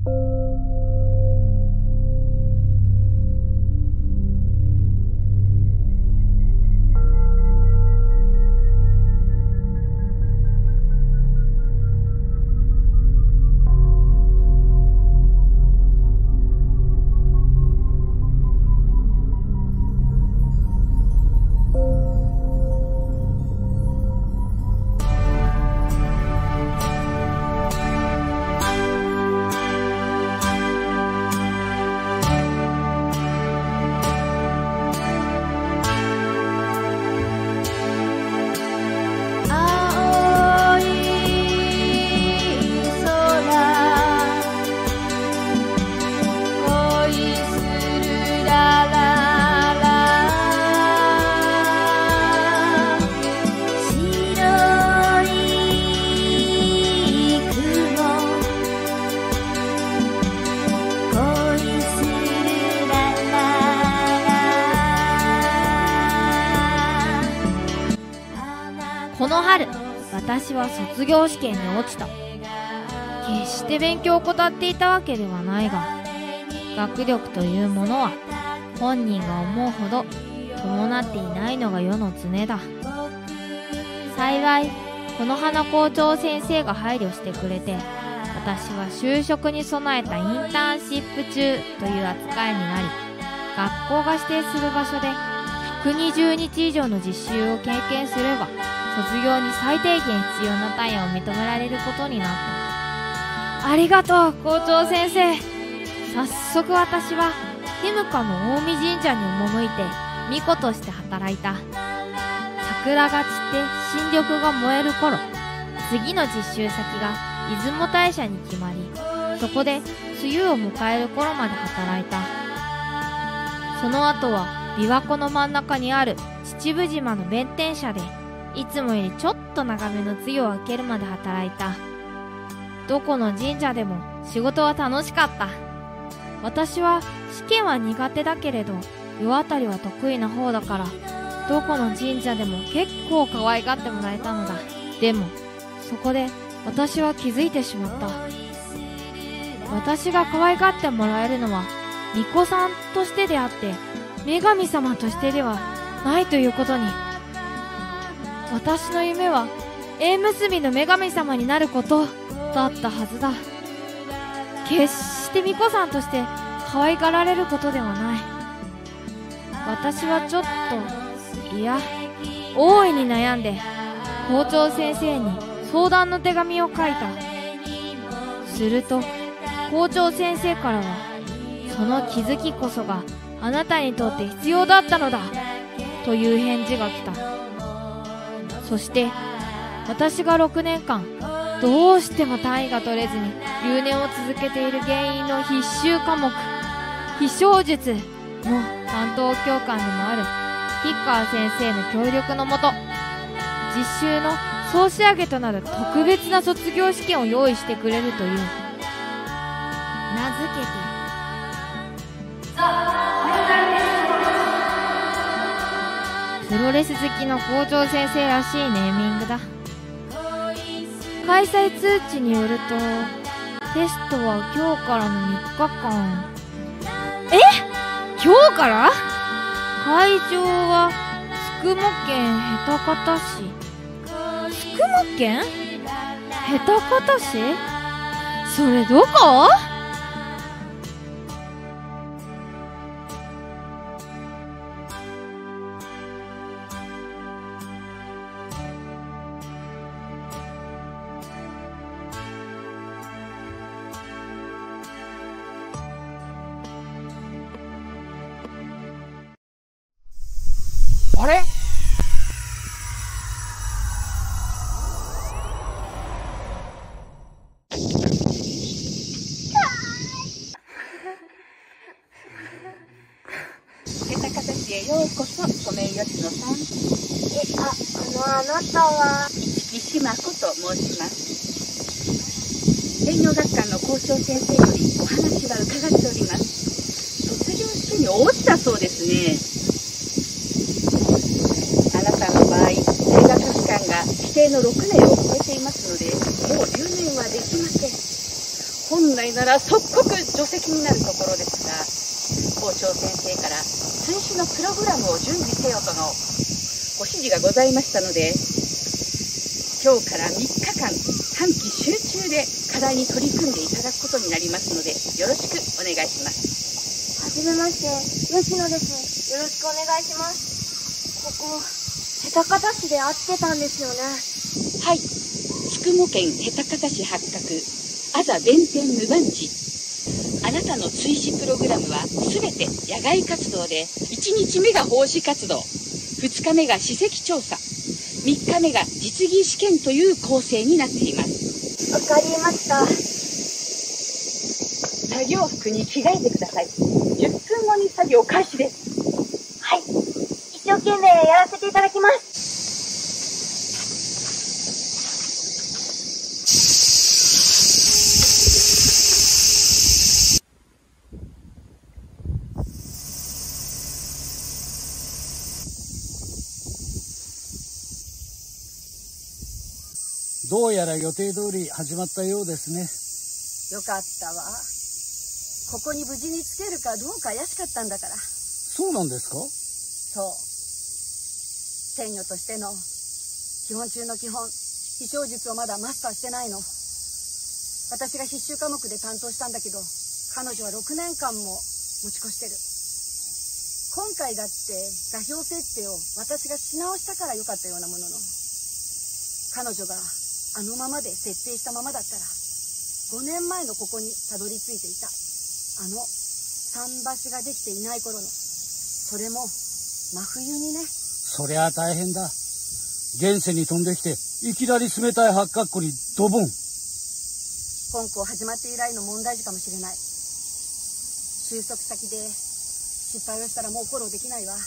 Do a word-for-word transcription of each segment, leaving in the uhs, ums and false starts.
この春、私は卒業試験に落ちた。決して勉強を怠っていたわけではないが、学力というものは本人が思うほど伴っていないのが世の常だ。幸いこの花校長先生が配慮してくれて、私は就職に備えたインターンシップ中という扱いになり、学校が指定する場所でひゃくにじゅうにち以上の実習を経験すれば、卒業に最低限必要な単位を認められることになった。ありがとう、校長先生。早速私は日向の近江神社に赴いて巫女として働いた。桜が散って新緑が燃える頃、次の実習先が出雲大社に決まり、そこで梅雨を迎える頃まで働いた。その後は琵琶湖の真ん中にある秩父島の弁天社で、いつもよりちょっと長めの梅雨を明けるまで働いた。どこの神社でも仕事は楽しかった。私は試験は苦手だけれど世渡りは得意な方だから、どこの神社でも結構可愛がってもらえたのだ。でもそこで私は気づいてしまった。私が可愛がってもらえるのは巫女さんとしてであって、女神様としてではないということに。私の夢は縁結びの女神様になることだったはずだ。決して巫女さんとして可愛がられることではない。私はちょっと、いや大いに悩んで校長先生に相談の手紙を書いた。すると校長先生からは、その気づきこそがあなたにとって必要だったのだという返事が来た。そして私がろくねんかんどうしても単位が取れずに留年を続けている原因の必修科目、飛翔術の担当教官でもある吉川先生の協力のもと、実習の総仕上げとなる特別な卒業試験を用意してくれるという。名付けてプロレス好きの校長先生らしいネーミングだ。開催通知によると、テストは今日からのみっかかん。え？今日から？会場はつくも県平方市。つくも県？平方市？それどこ？ あれ？ 下方市へようこそ、ソメイヨシノさん。 え、あ、あの、あなたは。 市木島子と申します。営業学館の校長先生よりお話は伺っております。卒業試験に落ちたそうですね。あなたの場合、在学期間が規定のろくねんを超えていますので、もう留年はできません。 本来なら即刻除籍になるところですが、校長先生から追試のプログラムを準備せよとのご指示がございましたので、今日からみっかかん短期集中で課題に取り組んでいただくことになりますので、よろしくお願いします。 はじめまして、吉野です。よろしくお願いします。ここ、瀬高田市で会ってたんですよね。 はい、筑後県瀬高田市八角あざ弁天無番地。あなたの追試プログラムはすべて野外活動で、いちにちめが奉仕活動、ふつかめが史跡調査、みっかめが実技試験という構成になっています。 わかりました。 作業服に着替えてください。じゅっぷんごに作業開始です。 はい、一生懸命やらせていただきます。 どうやら予定通り始まったようですね。 よかったわ。ここに無事につけるかどうか怪しかったんだから。 そうなんですか？ そう。天女としての基本中の基本、非小術をまだマスターしてないの。私が必修科目で担当したんだけど、彼女はろくねんかんも持ち越してる。今回だって座標設定を私がし直したからよかったようなものの、彼女があのままで設定したままだったらごねんまえのここにたどり着いていた。あの桟橋ができていない頃の、それも真冬にね。 そりゃ大変だ。現世に飛んできていきなり冷たい八角湖にドボン。 本校始まって以来の問題児かもしれない。収束先で失敗をしたらもうフォローできないわ。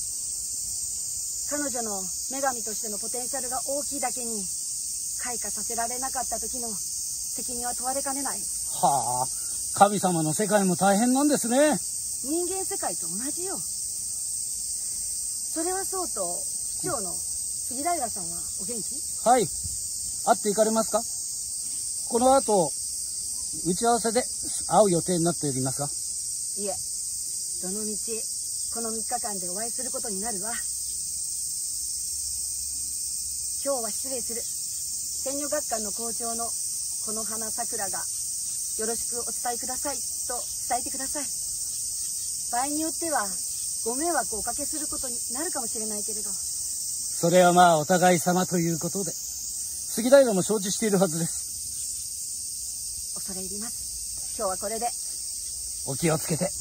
彼女の女神としてのポテンシャルが大きいだけに、開花させられなかった時の責任は問われかねない。 はあ、神様の世界も大変なんですね。 人間世界と同じよ。それはそうと、市長の杉平さんはお元気？ はい。会って行かれますか？この後打ち合わせで会う予定になっておりますが。 いえ、どのみちこのみっかかんでお会いすることになるわ。今日は失礼する。天女学館の校長のこの花さくらがよろしくお伝えくださいと伝えてください。場合によってはご迷惑をおかけすることになるかもしれないけれど。 それはまあお互い様ということで、杉平も承知しているはずです。 恐れ入ります。今日はこれで。 お気をつけて。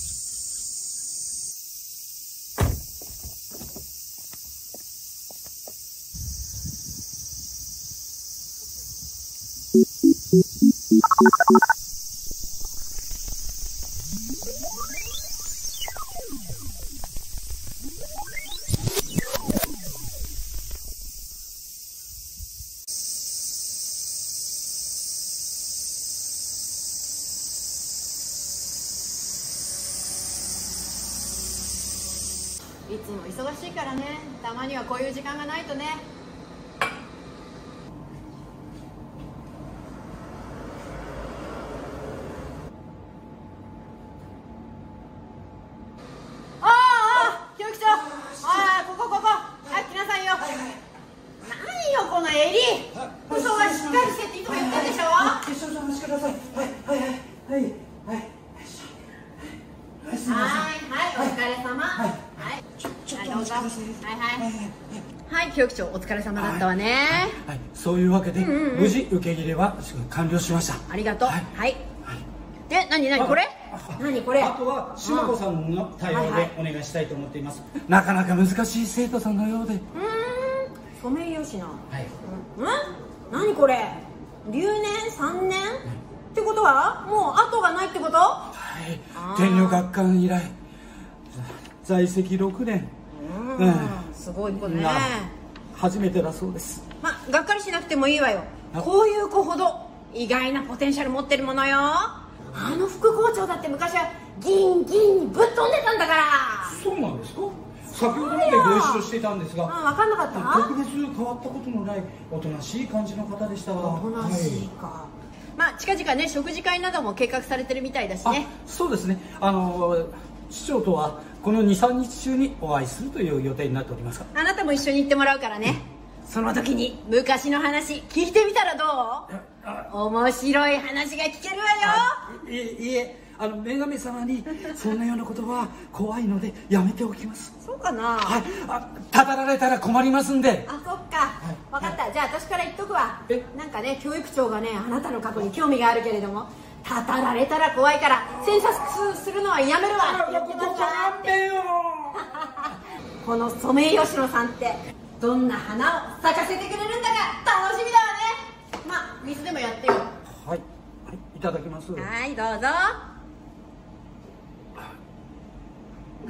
いつも忙しいからね、たまにはこういう時間がないとね。ああ、教育長、ああ、ここここ、はい、来なさいよ。何よこの襟、服装はしっかりしてっていつも言ってるでしょ。 少々お待ちください。はいはいはいはいはいはい。 はいはい、お疲れ様。はい。 ちょっとお待ちください。 はいはいはい、教育長お疲れ様だったわね。 はい、そういうわけで無事受け入れは完了しました。 ありがとう。はいで、何何これ、何これ。 あとは島子さんの対応でお願いしたいと思っています。なかなか難しい生徒さんのようで。 うーん、ソメイヨシノ。 はい。 うん、何これ、留年さんねんってことはもう後がないってこと？ はい、天女学館以来在籍ろくねん。 うん、すごい子ね。 初めてだそうです。 まあ、がっかりしなくてもいいわよ。こういう子ほど意外なポテンシャル持ってるものよ。あの副校長だって昔はギンギンにぶっ飛んでたんだから。 そうなんですか？先ほどまでご一緒していたんですが、 うん、分かんなかった。 特別変わったことのないおとなしい感じの方でした。 おとなしいか、 まあ近々ね食事会なども計画されてるみたいだしね。 そうですね、あの市長とはこのにさんにち中にお会いするという予定になっておりますが、 あなたも一緒に行ってもらうからね。その時に昔の話聞いてみたらどう？面白い話が聞けるわよ。 いえいえ、あの女神様にそんなようなことは怖いのでやめておきます。 そうかな。 はい、あ、たたられたら困りますんで。 あ、そっか、分かった。じゃあ私から言っとくわ。なんかね、教育長がね、あなたの過去に興味があるけれども、たたられたら怖いから詮索するのはやめるわって言ってましたって。このソメイヨシノさんってどんな花を咲かせてくれるんだか楽しみだわね。まあ水でもやってよ。 はい、はい、いただきます。 はい、どうぞ。 うん。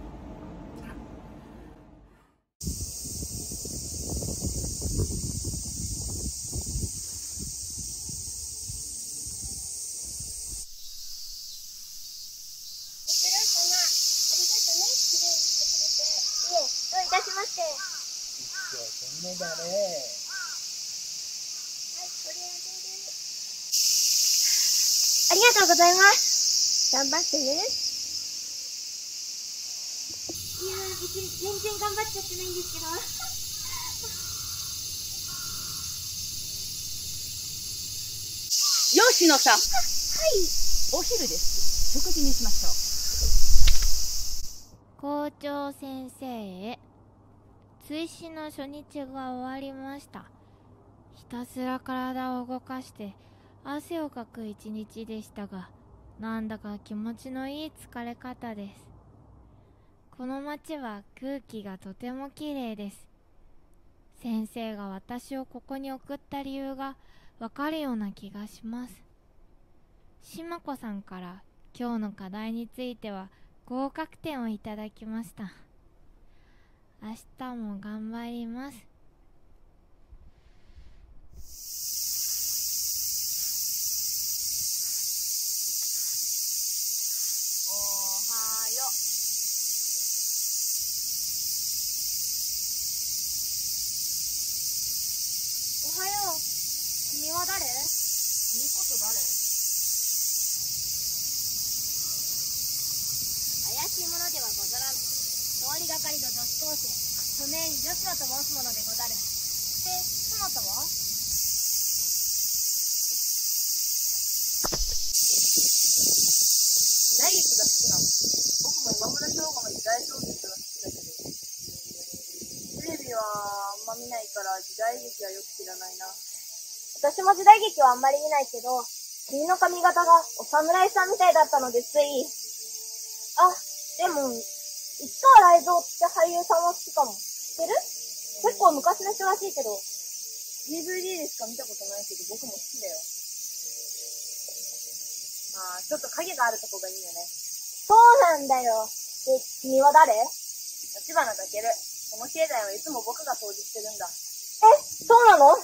ありがとうございます。頑張ってね。いやー、別に全然頑張っちゃってないんですけど。 吉野さん。はい。お昼です。食事にしましょう。 校長先生へ。追試の初日が終わりました。ひたすら体を動かして汗をかく一日でしたが、なんだか気持ちのいい疲れ方です。この街は空気がとてもきれいです。先生が私をここに送った理由がわかるような気がします。しまこさんから今日の課題については合格点をいただきました。明日も頑張ります。 おはよう。君は誰？君こそ誰？怪しい者ではござらぬ。通りがかりの女子高生、ソメイヨシノと申すものでござる。で、そなたは？ 時代劇が好きなの。僕も今村翔吾の時代小説が好きだけど、テレビはあんま見ないから時代劇はよく知らないな。 私も時代劇はあんまり見ないけど、君の髪型がお侍さんみたいだったのでつい。あ、でも、市川雷蔵って俳優さんは好きかも。知ってる？結構昔の人らしいけど。 ディーブイディー でしか見たことないけど、僕も好きだよ。まあ、ちょっと影があるとこがいいよね。 そうなんだよ。で、君は誰？ 立花だける。この境内はいつも僕が掃除してるんだ。 え、そうなの？ あら、あけみくん、おはよう。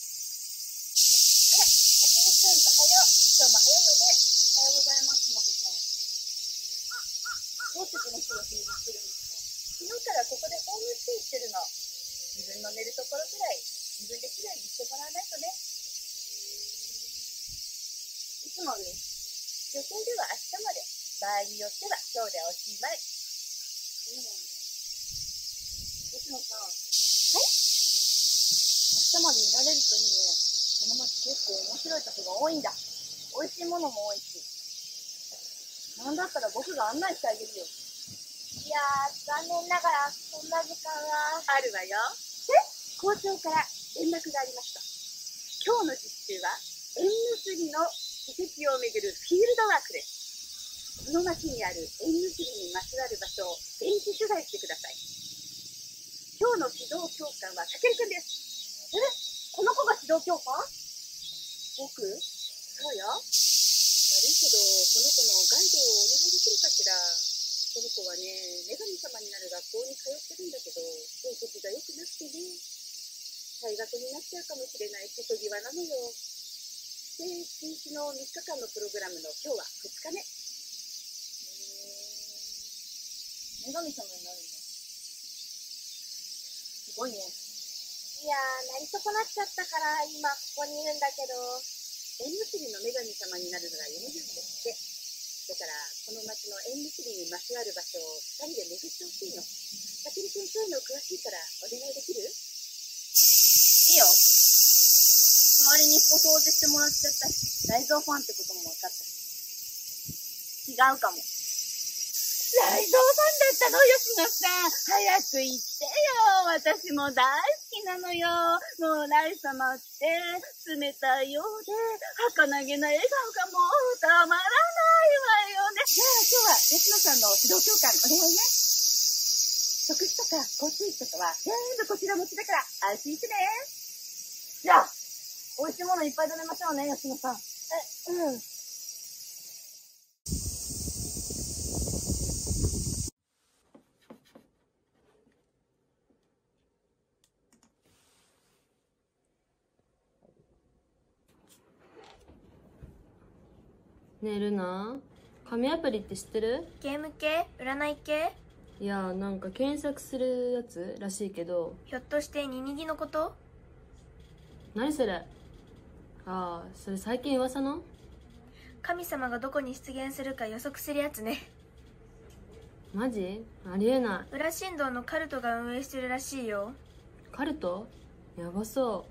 今日も早いよね。おはようございます、まこさん。どうしてこの人が掃除してるんですか？昨日からここでホームステイしてるの。自分の寝るところくらい自分できれいにしてもらわないとね。いつもね、予定では明日まで、場合によっては今日でおしまい。そうなんだ。吉野さん。はい？明日までいられるといいね。この街結構面白いとこが多いんだ。美味しいものも多いし。なんだったら僕が案内してあげるよ。 いやー、残念ながら、そんな時間は。 あるわよ。え？校長から連絡がありました。今日の実習は縁結びの遺跡をめぐるフィールドワークです。この町にある縁結びにまつわる場所を現地取材してください。今日の指導教官はたけるくんです。 え？この子が指導教官？ 僕？そうよ。悪いけど、この子のガイドをお願いできるかしら。この子はね、女神様になる学校に通ってるんだけど、成績が良くなくてね、退学になっちゃうかもしれない瀬戸際なのよ。で、追試のみっかかんのプログラムの今日はふつかめ。へ女神様になるんだ。すごいね。 いやー、なり損なっちゃったから、今ここにいるんだけど。 縁結びの女神様になるのが夢なんですって。だからこの町の縁結びにまつわる場所をふたりで巡ってほしいの。たけるくんそういうの詳しいからお願いできる？いいいよ。代わりにここ掃除してもらっちゃったし、大蔵ファンってことも分かったし。違うかも。 大蔵さんだったの？吉野さん、早く言ってよ。私も大好きなのよ。もうライ様って冷たいようで儚げな笑顔がもうたまらないわよね。じゃあ今日は吉野さんの指導教官お願いね。食費とか交通費とかは全部こちら持ちだから安心してね。 じゃあ、美味しいものいっぱい食べましょうね、吉野さん。え、うん。 ねえルナ、紙アプリって知ってる？ ゲーム系？占い系？ いや、なんか検索するやつらしいけど。 ひょっとしてニニギのこと？ 何それ？ああ、それ最近噂の？ 神様がどこに出現するか予測するやつね。 マジ？ありえない。 裏神道のカルトが運営してるらしいよ。 カルト？やばそう。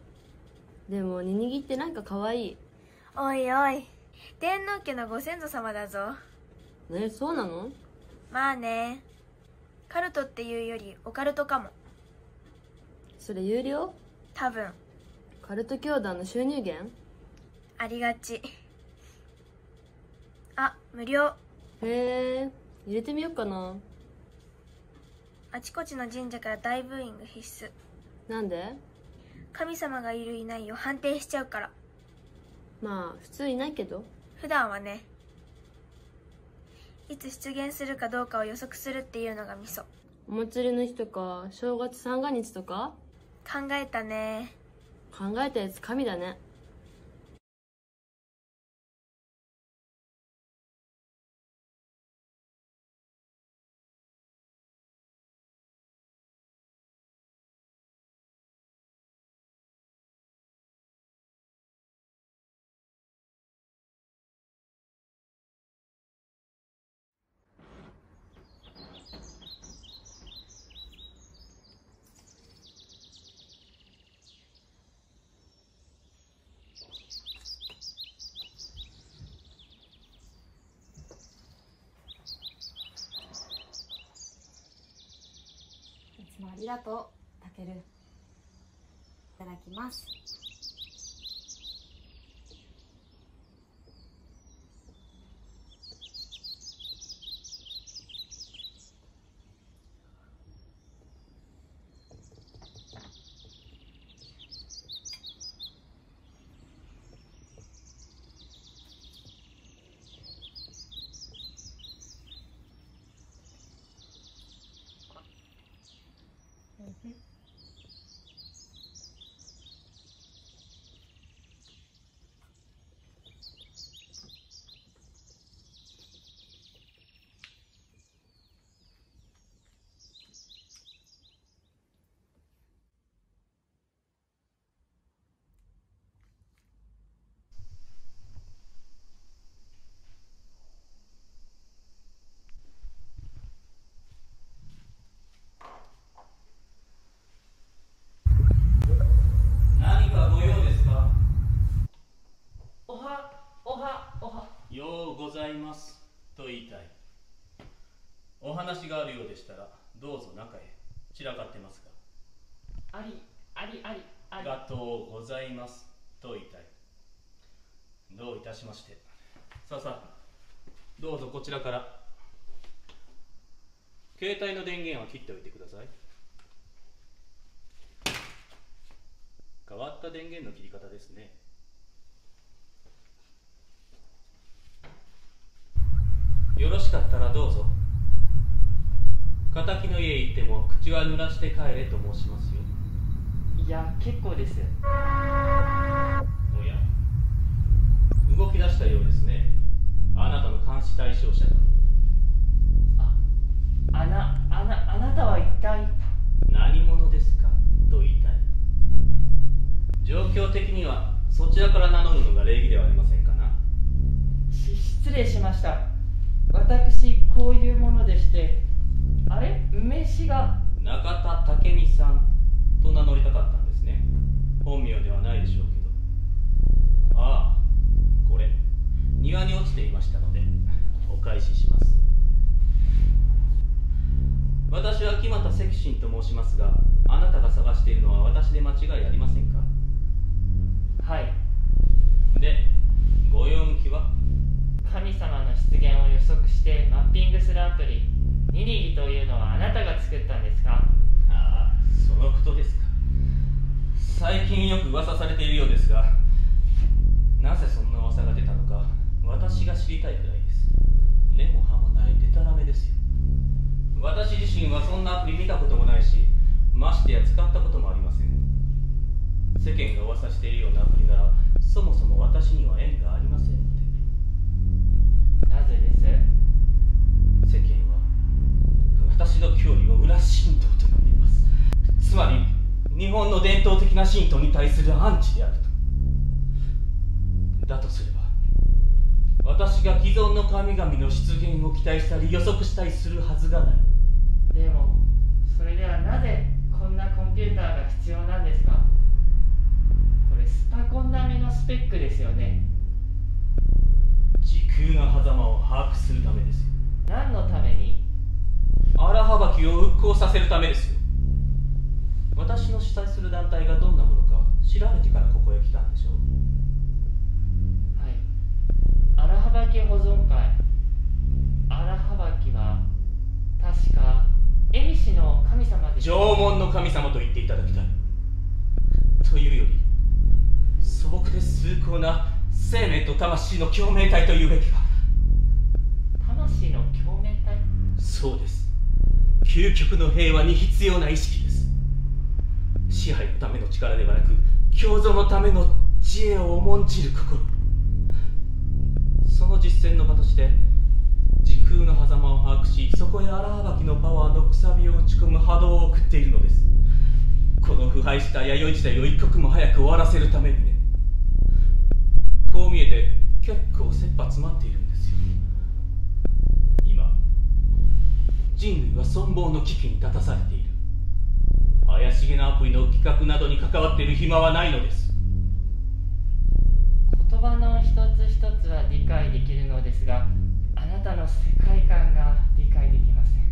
でもニニギってなんか可愛い。 おいおい、天皇家のご先祖様だぞ。 え、そうなの？ まあね。カルトっていうよりオカルトかも。 それ有料？ 多分。 カルト教団の収入源？ ありがち。あ、無料。 へえ、入れてみようかな。 あちこちの神社から大ブーイング必須。 なんで？ 神様がいるいないを判定しちゃうから。 まあ普通いないけど。 普段はね。いつ出現するかどうかを予測するっていうのがミソ。 お祭りの日とか正月三が日とか？ 考えたね。 考えたやつ神だね。 ありがとう、たける。いただきます。 と言いたい。お話があるようでしたらどうぞ中へ。散らかってますが。 ありありありありがとうございますと言いたい。どういたしまして。さあさあ、どうぞこちらから。携帯の電源は切っておいてください。変わった電源の切り方ですね。よろしかったらどうぞ。敵の家へ行っても口は濡らして帰れと申しますよ。 いや、結構です。 おや、動き出したようですね。あなたの監視対象者が。 あ、あな、あな、あなたは一体何者ですかと言いたい。状況的にはそそちらから名乗るのが礼儀ではありませんかな。 し失礼しました。私こういうものでして。あれ、名刺が中田武美さんと名乗りたかったんですね。本名ではないでしょうけど。ああ、これ庭に落ちていましたのでお返しします。私は木俣赤心と申しますが、あなたが探しているのは私で間違いありませんか？ はい。 で、ご用向きは？ 神様の出現を予測してマッピングするアプリニニギというのはあなたが作ったんですか？ ああ、そのことですか。最近よく噂されているようですが、なぜそんな噂が出たのか私が知りたいくらいです。根も葉もないデタラメですよ。私自身はそんなアプリ見たこともないし、ましてや使ったこともありません。世間が噂しているようなアプリならそもそも私には縁がありませんので。 なぜです？ 世間は私の教理を裏神道と呼んでいます。つまり日本の伝統的な神道に対するアンチであると。だとすれば私が既存の神々の出現を期待したり予測したりするはずがない。 でもそれではなぜこんなコンピューターが必要なんですか？これスパコン並みのスペックですよね。 時空の狭間を把握するためですよ。 何のために？ 荒はばきを復興させるためですよ。私の主催する団体がどんなものか調べてからここへ来たんでしょう。 はい。荒はばき保存会。荒はばきは確か恵美氏の神様で。 縄文の神様と言っていただきたい。というより素朴で崇高な生命と魂の共鳴体というべきか。 魂の共鳴体？ そうです。究極の平和に必要な意識です。支配のための力ではなく共存のための知恵を重んじる心。その実践の場として時空の狭間を把握し、そこへ荒はばきのパワーのくさびを打ち込む波動を送っているのです。この腐敗した弥生時代を一刻も早く終わらせるためにね。こう見えて結構切羽詰まっているんですよ。今人類は存亡の危機に立たされている。怪しげなアプリの企画などに関わっている暇はないのです。 言葉の一つ一つは理解できるのですが、あなたの世界観が理解できません。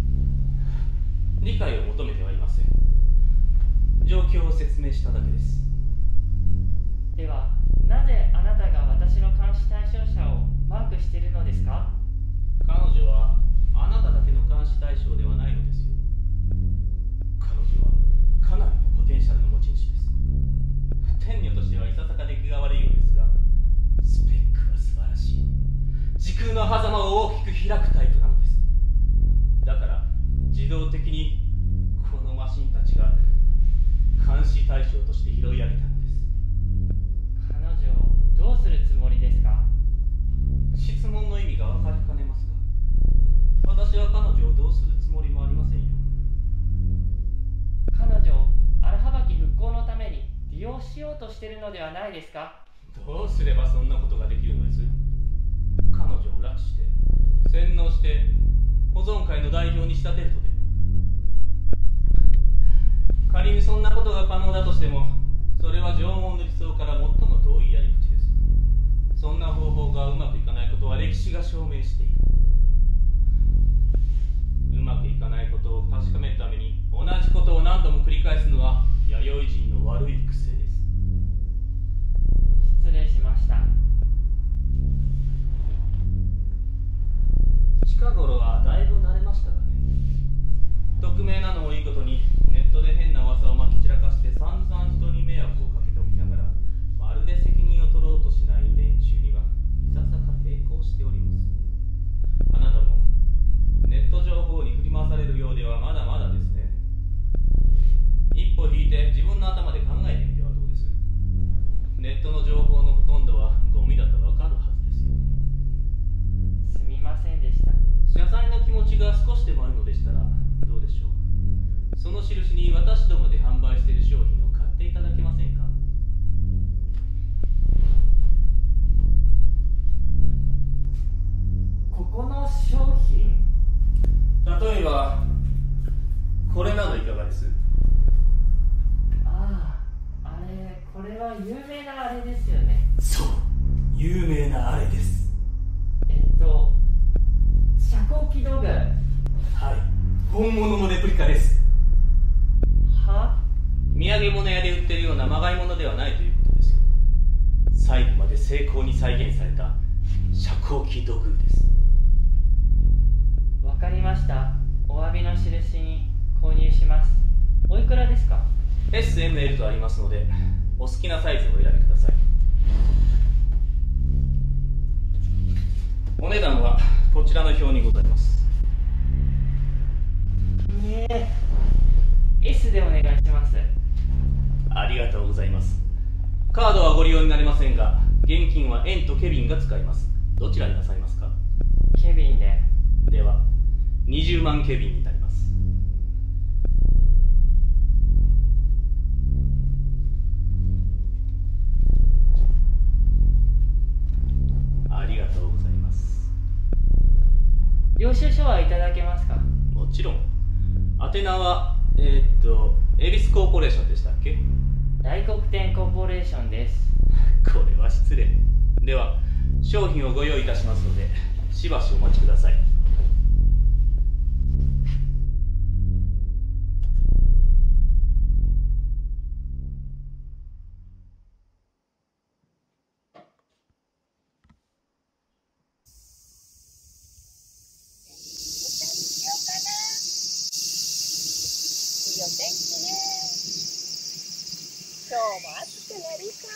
理解を求めてはいません。状況を説明しただけです。 ではなぜあなたが私の監視対象者をマークしているのですか？ 彼女はあなただけの監視対象ではないのですよ。彼女はかなりのポテンシャルの持ち主です。天女としてはいささか出来が悪いようですが、スペックは素晴らしい。時空の狭間を大きく開くタイプなのです。だから自動的にこのマシンたちが監視対象として拾い上げたのです。 彼女をどうするつもりですか？ 質問の意味が分かりかねますが、私は彼女をどうするつもりもありませんよ。 彼女を荒はばき復興のために利用しようとしているのではないですか？ どうすればそんなことができるのです？彼女を拉致して洗脳して保存会の代表に仕立てるとでも。仮にそんなことが可能だとしても、それは縄文の理想から最も遠いやり口です。そんな方法がうまくいかないことは歴史が証明している。うまくいかないことを確かめるために同じことを何度も繰り返すのは弥生人の悪い癖です。 失礼しました。 近頃はだいぶ慣れましたがね。匿名なのもいいことに、ネットで変な噂をまき散らかして散々人に迷惑をかけておきながら、まるで責任を取ろうとしない連中にはいささか並行しております。あなたもネット情報に振り回されるようではまだまだですね。一歩引いて自分の頭で考えてみてはどうです？ネットの情報のほとんどはゴミだとわかるはずですよ。 すみませんでした。 謝罪の気持ちが少しでもあるのでしたらどうでしょう。その印に私どもで販売している商品を買っていただけませんか？ これなどいかがです？ ああ、あれ、これは有名なあれですよね。 そう、有名なあれです。 えっと遮光器道具。はい、 本物のレプリカです。 は？ 土産物屋で売ってるようなまがいものではないということですよ。細部まで精巧に再現された遮光器土偶です。 わかりました。お詫びの印に購入します。おいくらですか？ エスエムエル とありますので、お好きなサイズをお選びください。お値段はこちらの表にございます。 ねえ、 S でお願いします。 ありがとうございます。カードはご利用になれませんが、現金は円とケビンが使えます。どちらになさいますか？ ケビンで。 ではにじゅうまんケビンになります。ありがとうございます。 領収書はいただけますか？ もちろん。宛名はえー、っと恵比寿コーポレーションでしたっけ？ 大黒天コーポレーションです。 これは失礼。では商品をご用意いたしますので、しばしお待ちください。 今日も暑くなりそう。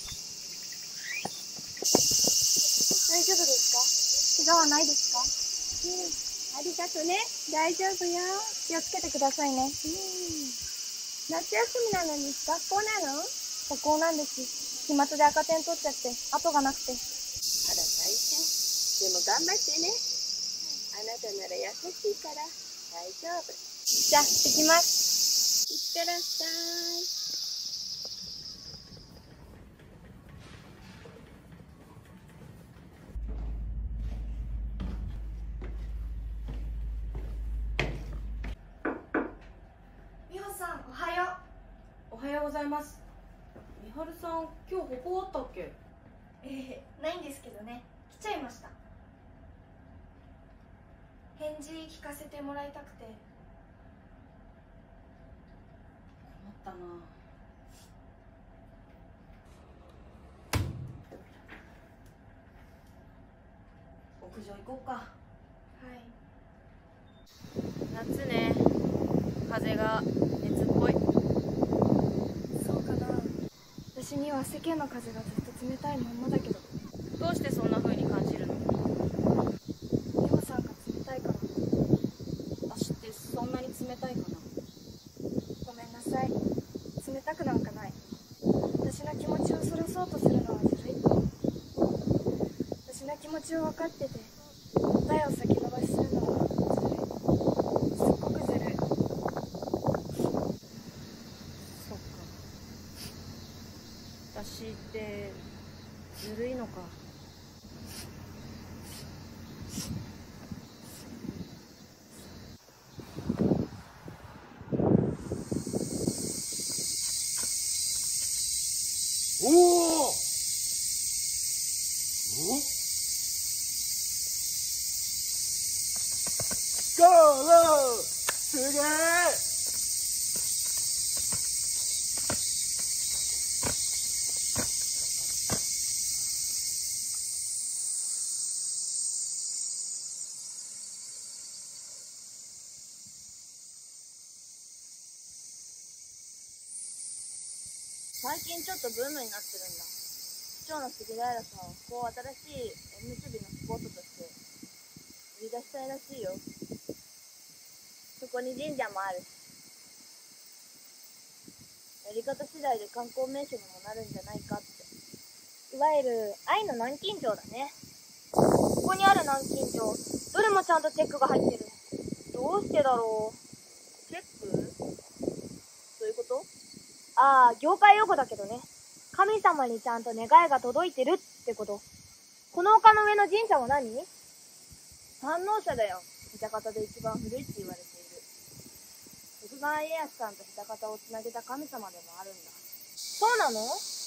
大丈夫ですか？怪我はないですか？うん、ありがとね。大丈夫よ。気をつけてくださいね。うん、夏休みなのに学校なの？学校なんです。飛沫で赤点取っちゃって後がなくて。あら大変。でも頑張ってね。あなたなら優しいから大丈夫。じゃあ行ってきます。いってらっしゃい。 おはようございます。みはるさん、今日ここあったっけ？ えー、ないんですけどね。来ちゃいました。返事聞かせてもらいたくて。 困ったな。屋上行こうか。はい。夏ね、風が熱っぽい。 そうかな。私には世間の風がずっと冷たいまんまだけど。 どうしてそんな風に感じるの？ 美穂さんが冷たいから。 私ってそんなに冷たいかな？ ごめんなさい。冷たくなんかない。私の気持ちをそらそうとするのはずるいと思う。私の気持ちを分かってて答えを先延ばしするのはずるい。すっごくずるい。 そっか。私ってずるいのか。 おお。お？ゴー！すげえ！ 最近ちょっとブームになってるんだ。市長の杉平さんはここを新しい縁結びのスポットとして売り出したいらしいよ。そこに神社もあるし、やり方次第で観光名所にもなるんじゃないかって。いわゆる愛の南京錠だね。ここにある南京錠、どれもちゃんとチェックが入ってる。どうしてだろう。チェック？どういうこと？ああ、業界用語だけどね。神様にちゃんと願いが届いてるってこと。この丘の上の神社は何？三能社だよ。三鷹で一番古いって言われている。 川家康さんと秀方をつなげた神様でもあるんだ。そうなの？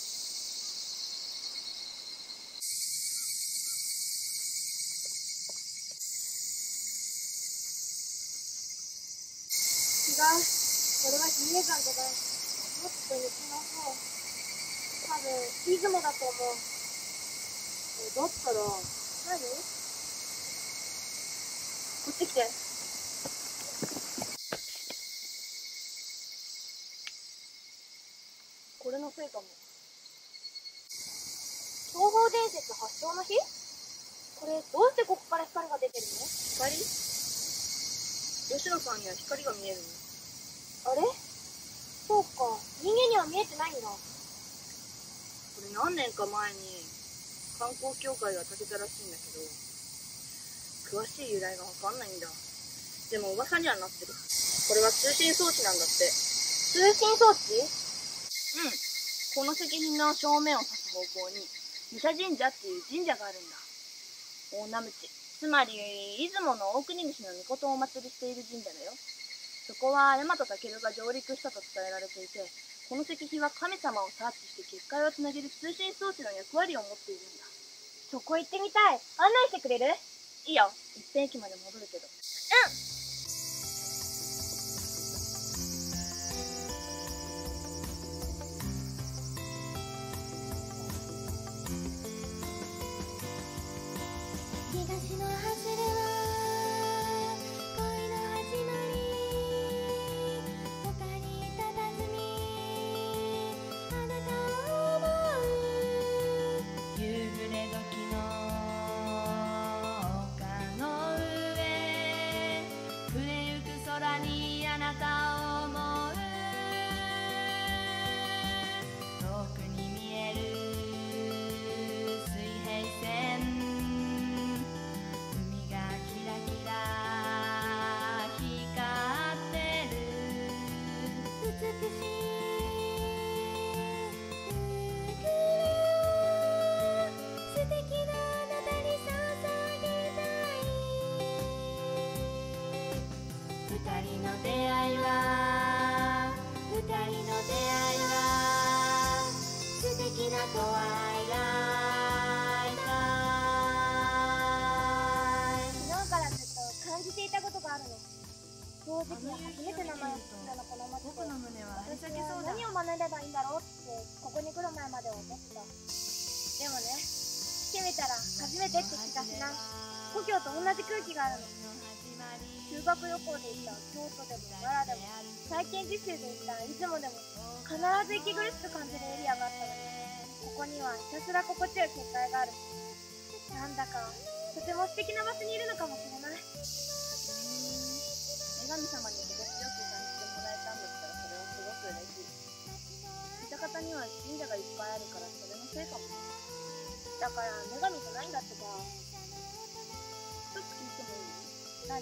違う。これは比叡山じゃない。もっと雪の方。多分、出雲だと思う。え、だったら、何？こっち来て。これのせいかも。東方伝説発祥の日？これ、どうしてここから光が出てるの？光？吉野さんには光が見えるの？あれ？そうか。人間には見えてないんだ。これ何年か前に観光協会が建てたらしいんだけど、詳しい由来がわかんないんだ。でも噂にはなってる。これは通信装置なんだって。通信装置？うん。この石碑の正面を指す方向に武者神社っていう神社があるんだ。大名鞭、つまり出雲の大国主の命をお祭りしている神社だよ。そこは大和武尊が上陸したと伝えられていて、この石碑は神様をサーチして結界をつなげる通信装置の役割を持っているんだ。そこ行ってみたい。案内してくれる？いいよ。一遍駅まで戻るけど。うん。 東の外れは恋の始まり、他に佇みあなたを思う。夕暮れ時の丘の上、触れゆく空にあなたを思う。遠くに見える水平線、二人の出会いは二人の出会いは素敵なトワイライト。 昨日からずっと感じていたことがあるの。正直初めて名前を聞いたのこの町で、私は何を学べばいいんだろうってここに来る前までは思ってた。でもね、来てみたら初めてって気がしない。故郷と同じ空気があるの。修学旅行で行った京都でも奈良でも、体験実習で行った出雲でも、必ず息苦しく感じるエリアがあったのに、ここにはひたすら心地よい結界がある。なんだかとても素敵な場所にいるのかもしれない。女神様に心地よく感じてもらえたんだったら、それはすごく嬉しい。北方には神社がいっぱいあるから、それのせいかもね。だから女神じゃないんだってば。一つ聞いてもいい？何？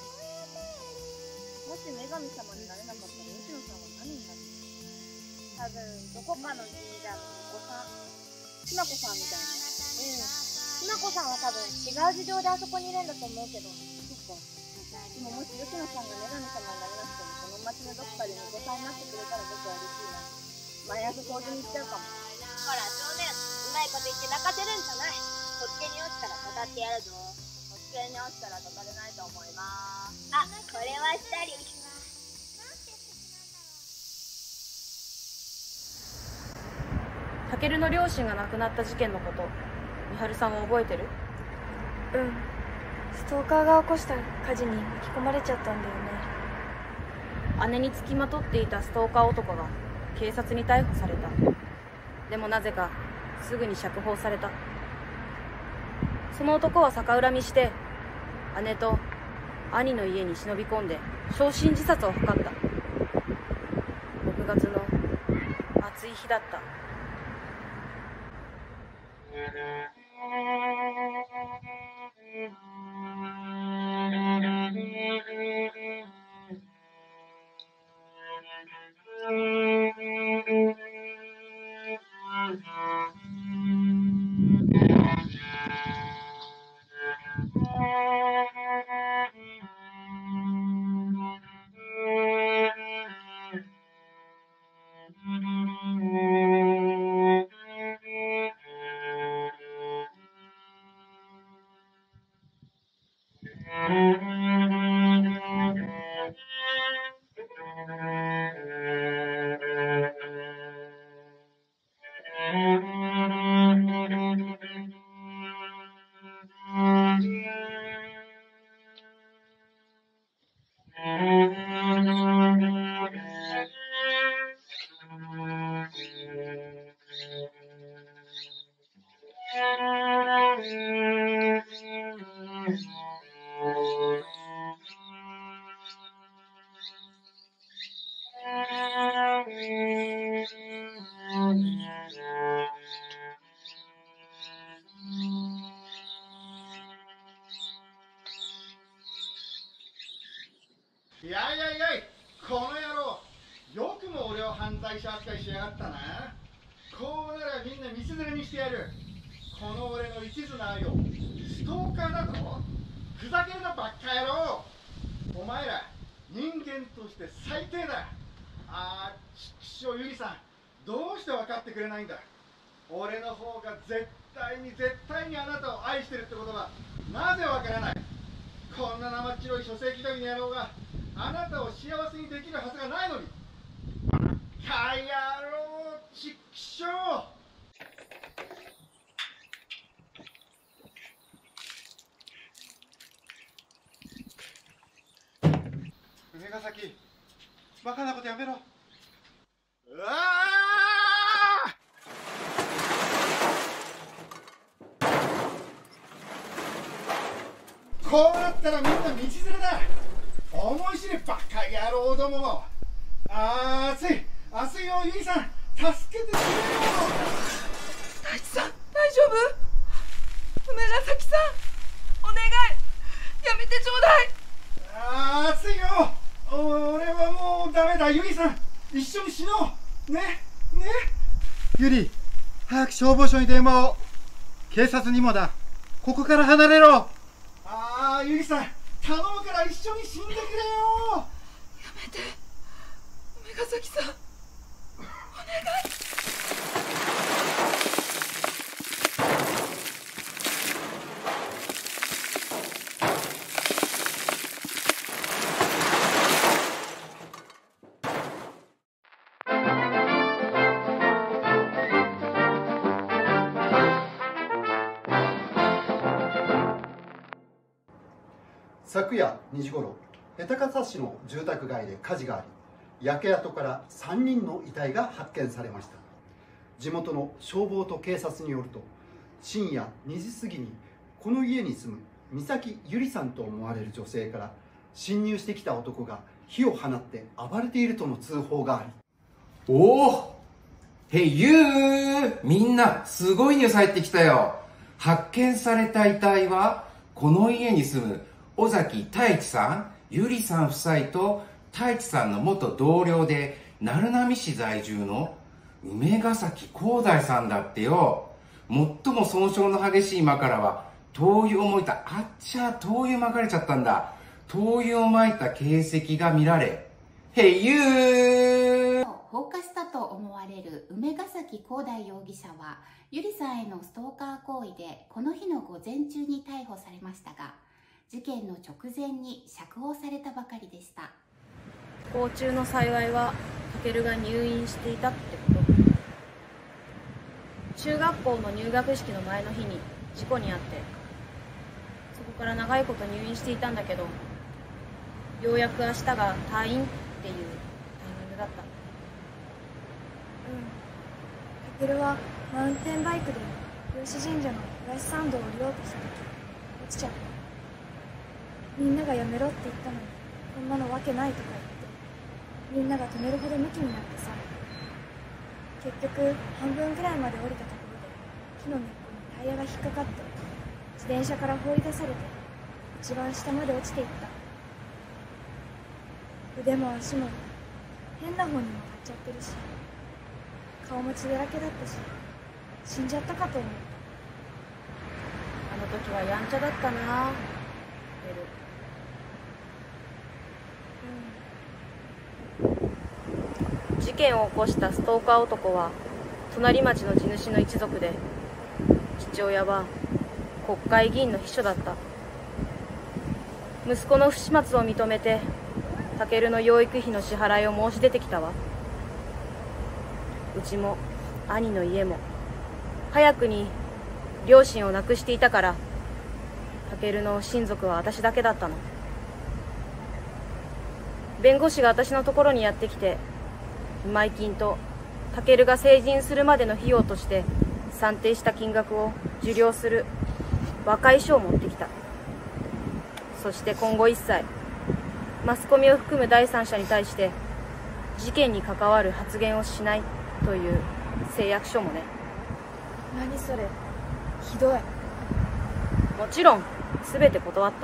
もし女神様になれなかったら吉野さんは何になる？多分どこかの神社のお子さん、しなこさんみたいな。うん、しなこさんは多分違う事情であそこにいるんだと思うけど。そっか。でももし吉野さんが女神様になれなくても、この町のどこかでお子さんになってくれたら僕は嬉しいな。毎朝掃除に行っちゃうかも。ほら少年、うまいこと言って泣かせるんじゃない。ほっけに落ちたらたたってやるぞ。ほっけに落ちたらたたれないと思います。あ、これはしたり。 タケルの両親が亡くなった事件のこと、美晴さんは覚えてる？ うん。ストーカーが起こした火事に巻き込まれちゃったんだよね。 姉につきまとっていたストーカー男が警察に逮捕された。でもなぜかすぐに釈放された。その男は逆恨みして姉と兄の家に忍び込んで焼身自殺を図った。ろくがつの暑い日だった。 いやいやいやい、この野郎、よくも俺を犯罪者扱いしやがったな。こうならみんな道連れにしてやる。この俺の一途な愛をストーカーだと？ふざけるなバッカ野郎。お前ら人間として最低だ。あー、ちくしょうゆりさん、どうして分かってくれないんだ。俺の方が絶対に絶対にあなたを愛してるってことがなぜ分からない。こんな生っ白い書籍どりの野郎があなたを幸せにできるはずがないのに。バカ野郎、ちくしょう。梅ヶ崎、バカなことやめろ。うわあ！こうなったらみんな道連れだ。思い知れバカ野郎どもも。あー、熱い熱いよ、ゆいさん、助けてくれよ。 太一さん、大丈夫？梅ヶ崎さん、お願い、やめてちょうだい。 あー、熱いよ。俺はもうダメだ。ゆりさん、一緒に死のうね。ね、ゆり、早く消防署に電話を。警察にもだ。ここから離れろ。ああ、ゆりさん、頼むから一緒に死んでくれよ。 やめて、梅ヶ崎さん、お願い。 昨夜にじごろ、江高市の住宅街で火事があり、焼け跡からさんにんの遺体が発見されました。地元の消防と警察によると、深夜にじ過ぎにこの家に住む美咲ゆりさんと思われる女性から侵入してきた男が火を放って暴れているとの通報があり、 おお、へいゆー、みんなすごいニュース入ってきたよ。発見された遺体はこの家に住む尾崎太一さん、ゆりさん夫妻と太一さんの元同僚で鳴波市在住の梅ヶ崎光大さんだってよ。最も損傷の激しい間からは灯油をまいた、あっちゃ灯油まかれちゃったんだ。灯油をまいた形跡が見られ、へいゆー。 放火したと思われる梅ヶ崎光大容疑者はゆりさんへのストーカー行為でこの日の午前中に逮捕されましたが、事件の直前に釈放されたばかりでした。 不幸中の幸いはタケルが入院していたってこと。中学校の入学式の前の日に事故に遭って、そこから長いこと入院していたんだけど、ようやく明日が退院っていうタイミングだった。 うん。タケルはマウンテンバイクで養子神社の東参道を降りようとした時落ちちゃった。みんながやめろって言ったのに、こんなのわけないとか言って、みんなが止めるほどムキになってさ、結局半分くらいまで降りたところで木の根っこにタイヤが引っかかって、自転車から放り出されて一番下まで落ちていった。腕も足も変な方に曲がっちゃってるし、顔も血だらけだったし、死んじゃったかと思った。 あの時はやんちゃだったな。事件を起こしたストーカー男は隣町の地主の一族で、父親は国会議員の秘書だった。息子の不始末を認めてタケルの養育費の支払いを申し出てきたわ。うちも兄の家も早くに両親を亡くしていたから、タケルの親族は私だけだったの。弁護士が私のところにやってきて、埋金とタケルが成人するまでの費用として算定した金額を受領する和解書を持ってきた。そして今後一切マスコミを含む第三者に対して事件に関わる発言をしないという誓約書もね。 何それ、ひどい。 もちろん全て断った。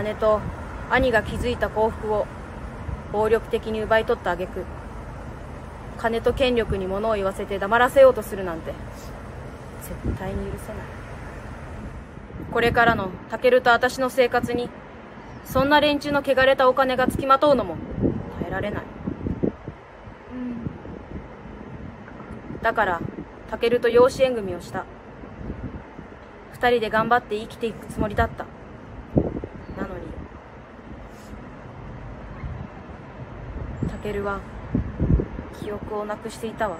姉と兄が築いた幸福を暴力的に奪い取った挙句、金と権力に物を言わせて黙らせようとするなんて絶対に許せない。これからのタケルと私の生活にそんな連中の汚れたお金がつきまとうのも耐えられない。だからタケルと養子縁組をした。二人で頑張って生きていくつもりだった。なのにタケルは記憶をなくしていたわ。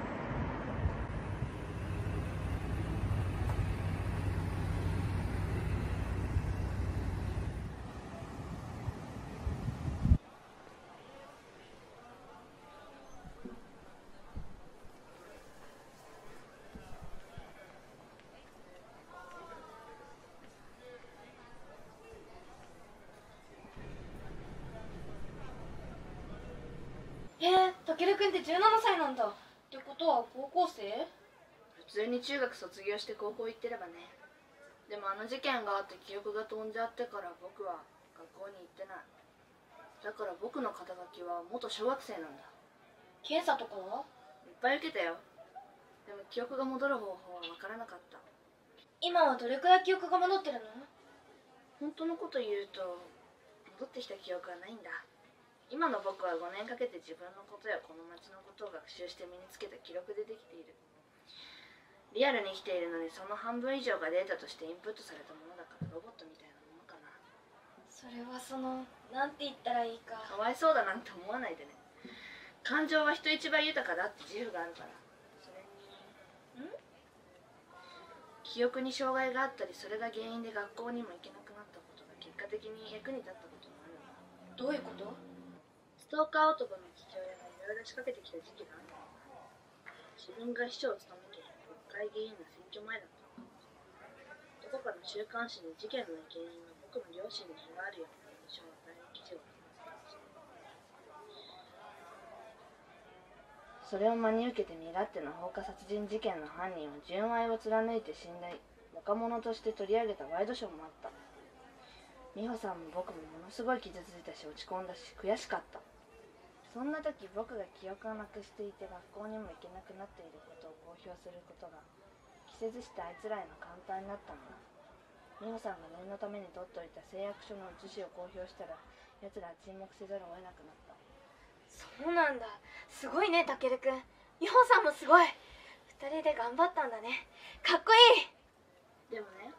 えー、たけるくんってじゅうななさいなんだ。ってことは高校生？ 普通に中学卒業して高校行ってればね。でもあの事件があって記憶が飛んじゃってから僕は学校に行ってない。だから僕の肩書きは元小学生なんだ。 検査とかはいっぱい受けたよ。でも記憶が戻る方法は分からなかった。 今はどれくらい記憶が戻ってるの？ 本当のこと言うと戻ってきた記憶はないんだ。今の僕はごねんかけて自分のことやこの町のことを学習して身につけた記録でできている。リアルに生きているのにその半分以上がデータとしてインプットされたものだからロボットみたいなものかな。 それはその、なんて言ったらいいか。 かわいそうだなんて思わないでね。感情は人一倍豊かだって自負があるから。それにん記憶に障害があったり、それが原因で学校にも行けなくなったことが結果的に役に立ったこともあるんだ。 どういうこと？ ストーカー男の父親がいろいろ仕掛けてきた時期があるんだ。自分が秘書を務めている国会議員の選挙前だった。どこかの週刊誌に事件の原因が僕の両親に非があるような印象を与える記事を書きました。それを真に受けて身勝手な放火殺人事件の犯人は純愛を貫いて信頼、若者として取り上げたワイドショーもあった。美穂さんも僕もものすごい傷ついたし落ち込んだし悔しかった。そんな時僕が記憶をなくしていて学校にも行けなくなっていることを公表することが着せずしてあいつらへの簡単になったんだ。美穂さんが念のために取っておいた誓約書の写しを公表したら奴らは沈黙せざるを得なくなった。 そうなんだ。すごいね、たけるくん。美穂さんもすごい。二人で頑張ったんだね。かっこいい。 でもね、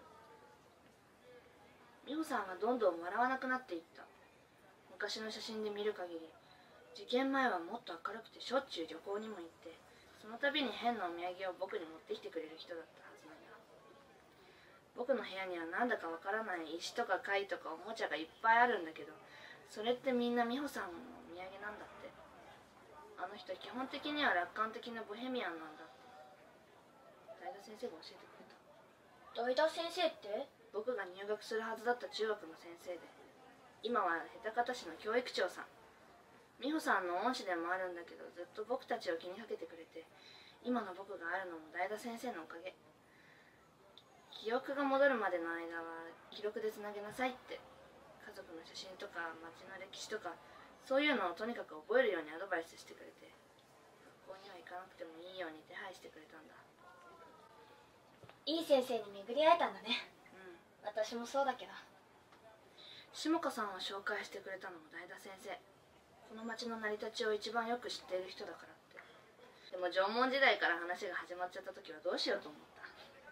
美穂さんはどんどん笑わなくなっていった。昔の写真で見る限り事件前はもっと明るくてしょっちゅう旅行にも行って、その度に変なお土産を僕に持ってきてくれる人だったはずなんだ。僕の部屋にはなんだかわからない石とか貝とかおもちゃがいっぱいあるんだけど、それってみんな美穂さんのお土産なんだって。あの人基本的には楽観的なボヘミアンなんだって代田先生が教えてくれた。 代田先生って？ 僕が入学するはずだった中学の先生で、今は下手方市の教育長さん。美穂さんの恩師でもあるんだけど、ずっと僕たちを気にかけてくれて、今の僕があるのも代田先生のおかげ。記憶が戻るまでの間は記録でつなげなさいって、家族の写真とか町の歴史とかそういうのをとにかく覚えるようにアドバイスしてくれて、学校には行かなくてもいいように手配してくれたんだ。 いい先生に巡り会えたんだね。 うん、 私もそうだけど。 下川さんを紹介してくれたのも代田先生。この町の成り立ちを一番よく知っている人だからって。でも縄文時代から話が始まっちゃった時はどうしようと思った。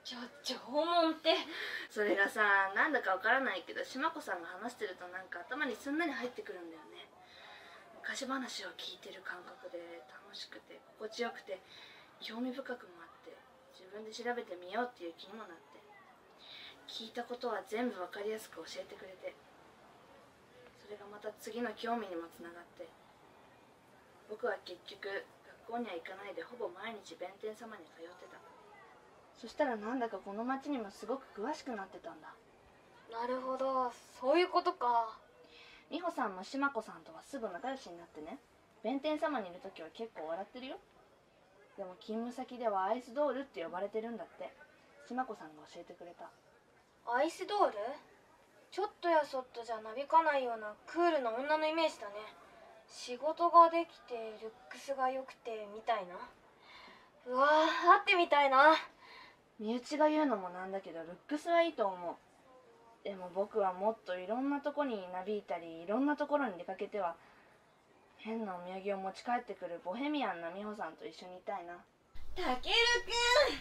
ちょ縄文ってそれがさ、なんだかわからないけど島子さんが話してるとなんか頭にすんなり入ってくるんだよね。昔話を聞いてる感覚で楽しくて心地よくて興味深くもあって、自分で調べてみようっていう気にもなって、聞いたことは全部わかりやすく教えてくれて、それがまた次の興味にもつながって、僕は結局学校には行かないでほぼ毎日弁天様に通ってた。そしたらなんだかこの町にもすごく詳しくなってたんだ。 なるほど、そういうことか。 美穂さんも島子さんとはすぐ仲良しになってね、弁天様にいる時は結構笑ってるよ。でも勤務先ではアイスドールって呼ばれてるんだって。島子さんが教えてくれた。 アイスドール？ちょっとやそっとじゃなびかないようなクールな女のイメージだね。仕事ができてルックスが良くてみたいな。うわー、会ってみたいな。 身内が言うのもなんだけどルックスはいいと思う。でも僕はもっといろんなとこになびいたり、いろんなところに出かけては変なお土産を持ち帰ってくるボヘミアンな美穂さんと一緒にいたいな。 たけるくん、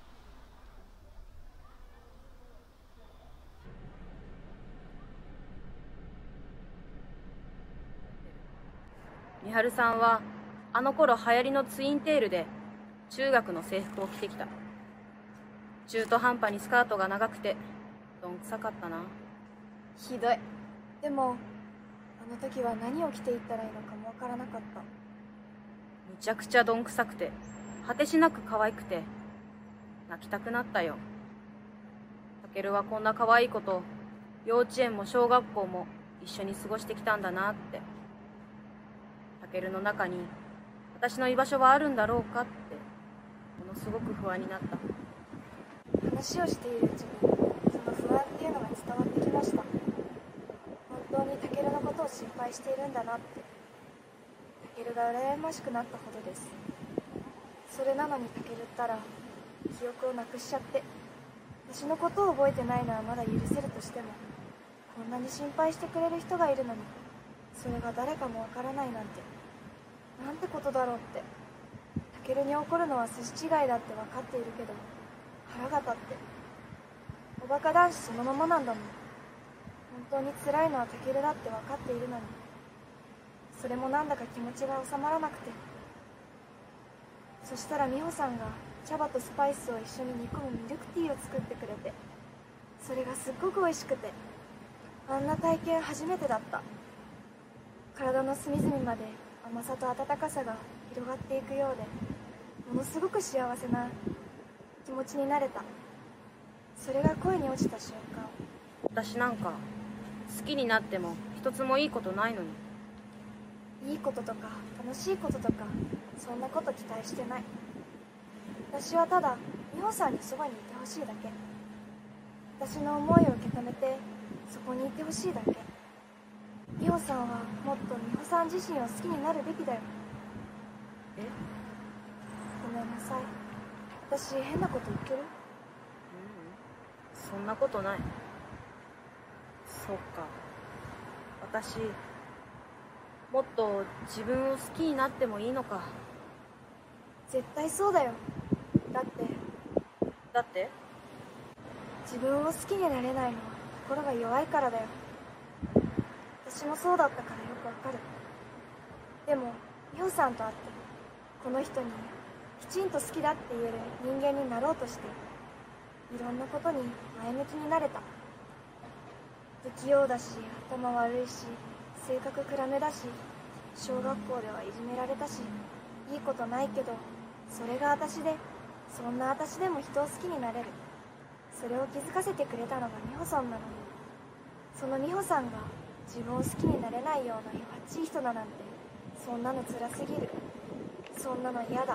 美晴さんはあの頃流行りのツインテールで中学の制服を着てきた。中途半端にスカートが長くてどんくさかったな。 ひどい。でもあの時は何を着ていったらいいのかもわからなかった。 むちゃくちゃどんくさくて果てしなく可愛くて泣きたくなったよ。たけるはこんな可愛い子と幼稚園も小学校も一緒に過ごしてきたんだなって。たけるの中に私の居場所はあるんだろうかってものすごく不安になった。 話をしているうちにその不安っていうのが伝わってきました。本当にタケルのことを心配しているんだなって。タケルが羨ましくなったほどです。それなのにタケルったら記憶をなくしちゃって、私のことを覚えてないのはまだ許せるとしても、こんなに心配してくれる人がいるのにそれが誰かもわからないなんて、なんてことだろうって。タケルに怒るのは筋違いだって分かっているけど腹が立って。おバカ男子そのままなんだもん。本当に辛いのはタケルだって分かっているのに、それもなんだか気持ちが収まらなくて。そしたら美穂さんが茶葉とスパイスを一緒に煮込むミルクティーを作ってくれて、それがすっごく美味しくて、あんな体験初めてだった。体の隅々まで甘さと温かさが広がっていくようで、ものすごく幸せな気持ちになれた。それが恋に落ちた瞬間。 私なんか好きになっても一つもいいことないのに。 いいこととか楽しいこととかそんなこと期待してない。私はただ美穂さんにそばにいてほしいだけ。私の思いを受け止めてそこにいてほしいだけ。美穂さんはもっと美穂さん自身を好きになるべきだよ。 え？ ごめんなさい。私変なこと言ってる？ ううん、そんなことない。そっか、私もっと自分を好きになってもいいのか。 絶対そうだよ。だってだって自分を好きになれないのは心が弱いからだよ。私もそうだったからよくわかる。でも美穂さんと会ってこの人にきちんと好きだって言える人間になろうとして、いろんなことに前向きになれた。不器用だし頭悪いし性格暗めだし、小学校ではいじめられたし、いいことないけどそれが私で、そんな私でも人を好きになれる。それを気づかせてくれたのが美穂さんなのに、その美穂さんが自分を好きになれないような弱っちい人だなんて、そんなの辛すぎる。そんなの嫌だ。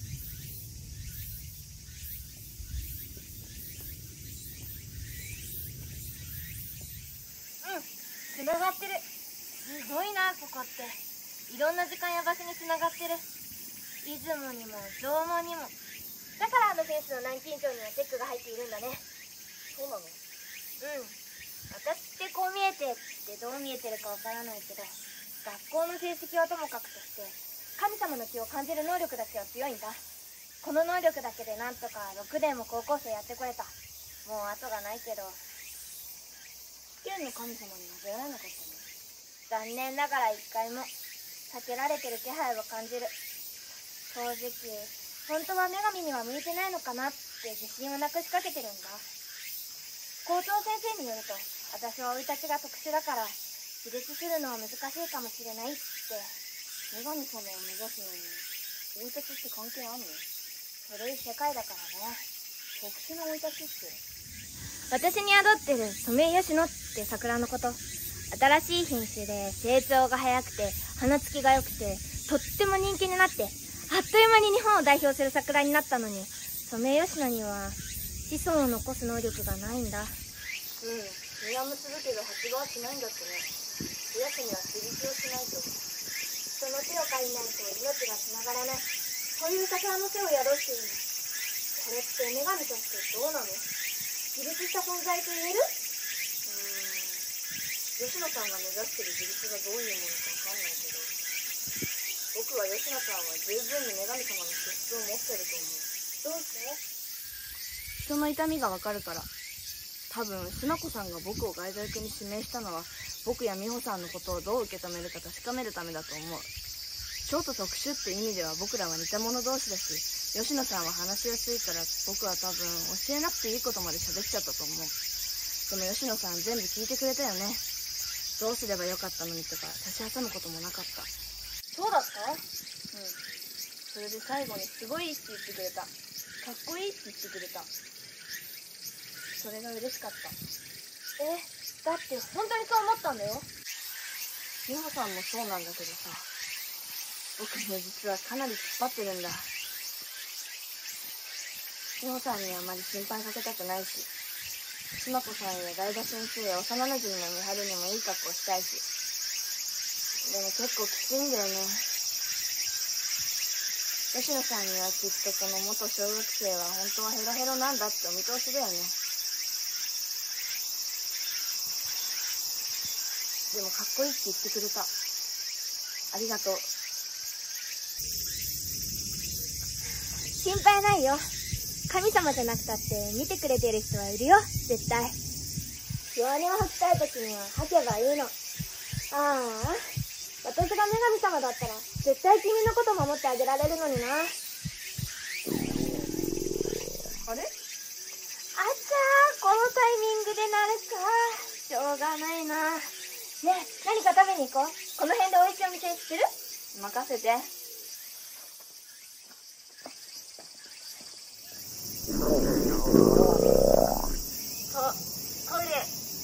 つながってる。すごいな、ここって。いろんな時間や場所につながってる。出雲にも縄文にも。だからあのフェンスの南京町にはチェックが入っているんだね。 そうなの？ うん。私ってこう見えてってどう見えてるかわからないけど、学校の成績はともかくとして神様の気を感じる能力だけは強いんだ。 この能力だけでなんとかろくねんも高校生やってこれた。もう後がないけど。試験の神様には出会えなかったの？残念ながら一回も。避けられてる気配を感じる。正直、本当は女神には向いてないのかなって自信をなくしかけてるんだ。校長先生によると、私は生い立ちが特殊だから、自立するのは難しいかもしれないって。女神様を目指すのに、生い立ちって関係あんの？古い世界だからね。特殊な生い立ちって。私に宿ってるソメイヨシノって桜のこと。新しい品種で成長が早くて花つきが良くてとっても人気になってあっという間に日本を代表する桜になったのに、ソメイヨシノには子孫を残す能力がないんだ。うん、実は結ぶけど発芽はしないんだってね。おやつには接ぎ木をしないと。人の手を借りないと命がつながらない。そういう桜の手をやろうっていうの。これって女神としてどうなの？自立した存在と言える？うーん、吉野さんが目指してる自立がどういうものかわかんないけど、僕は吉野さんは十分に女神様の素質を持ってると思う。どうして？人の痛みがわかるから。多分、しなこさんが僕を外在役に指名したのは、僕や美穂さんのことをどう受け止めるか確かめるためだと思う。超と特殊って意味では僕らは似た者同士だし、吉野さんは話しやすいから僕は多分教えなくていいことまで喋っちゃったと思う。でも吉野さん全部聞いてくれたよね。どうすればよかったのにとか差し挟むこともなかった。そうだった？うん。それで最後にすごいって言ってくれた。かっこいいって言ってくれた。それが嬉しかった。え、だって本当にそう思ったんだよ。美穂さんもそうなんだけどさ、僕ね実はかなり突っ張ってるんだ。美穂さんにあまり心配かけたくないし、しまこさんや大田先生や幼なじみの美晴にもいい格好したいし。でも結構きついんだよね。吉野さんにはきっとこの元小学生は本当はヘロヘロなんだってお見通しだよね。でもかっこいいって言ってくれた。ありがとう。心配ないよ。神様じゃなくたって見てくれてる人はいるよ、絶対。弱音を吐きたい時には吐けばいいの。ああ、私が女神様だったら絶対君のこと守ってあげられるのにな。あれ？あちゃー、このタイミングで鳴るか。しょうがないな。ねえ、何か食べに行こう。この辺で美味しいお店知ってる？任せて。あ、トイレ。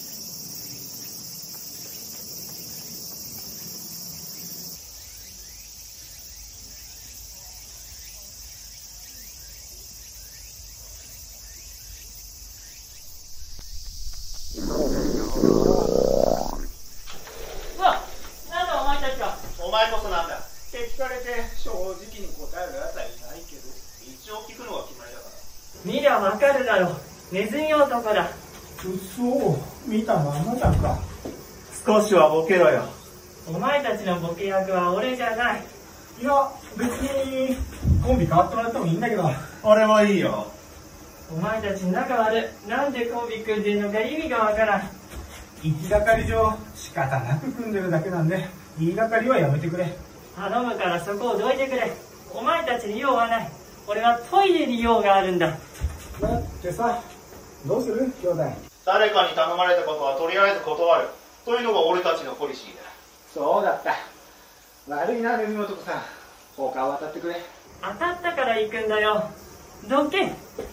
お前こそなんだって聞かれて正直に答えるやつはいないけど、一応聞くのが決まりだから。 見りゃわかるだろ。ネズミ男だ。 うそ、見たまんまじゃんか。 少しはボケろよ。 お前たちのボケ役は俺じゃない。 いや、別にコンビ変わってもらってもいいんだけど。 俺もいいよ。 お前たち仲悪い。なんでコンビ組んでんのか意味がわからん。 行きがかり上仕方なく組んでるだけなんで、言いがかりはやめてくれ。 頼むからそこをどいてくれ。お前たちに用はない。俺はトイレに用があるんだ。 だってさ、どうする兄弟。 誰かに頼まれたことはとりあえず断るというのが俺たちのポリシーだ。 そうだった。悪いな、ネズミ男さん。他を当たってくれ。 当たったから行くんだよ。どけ。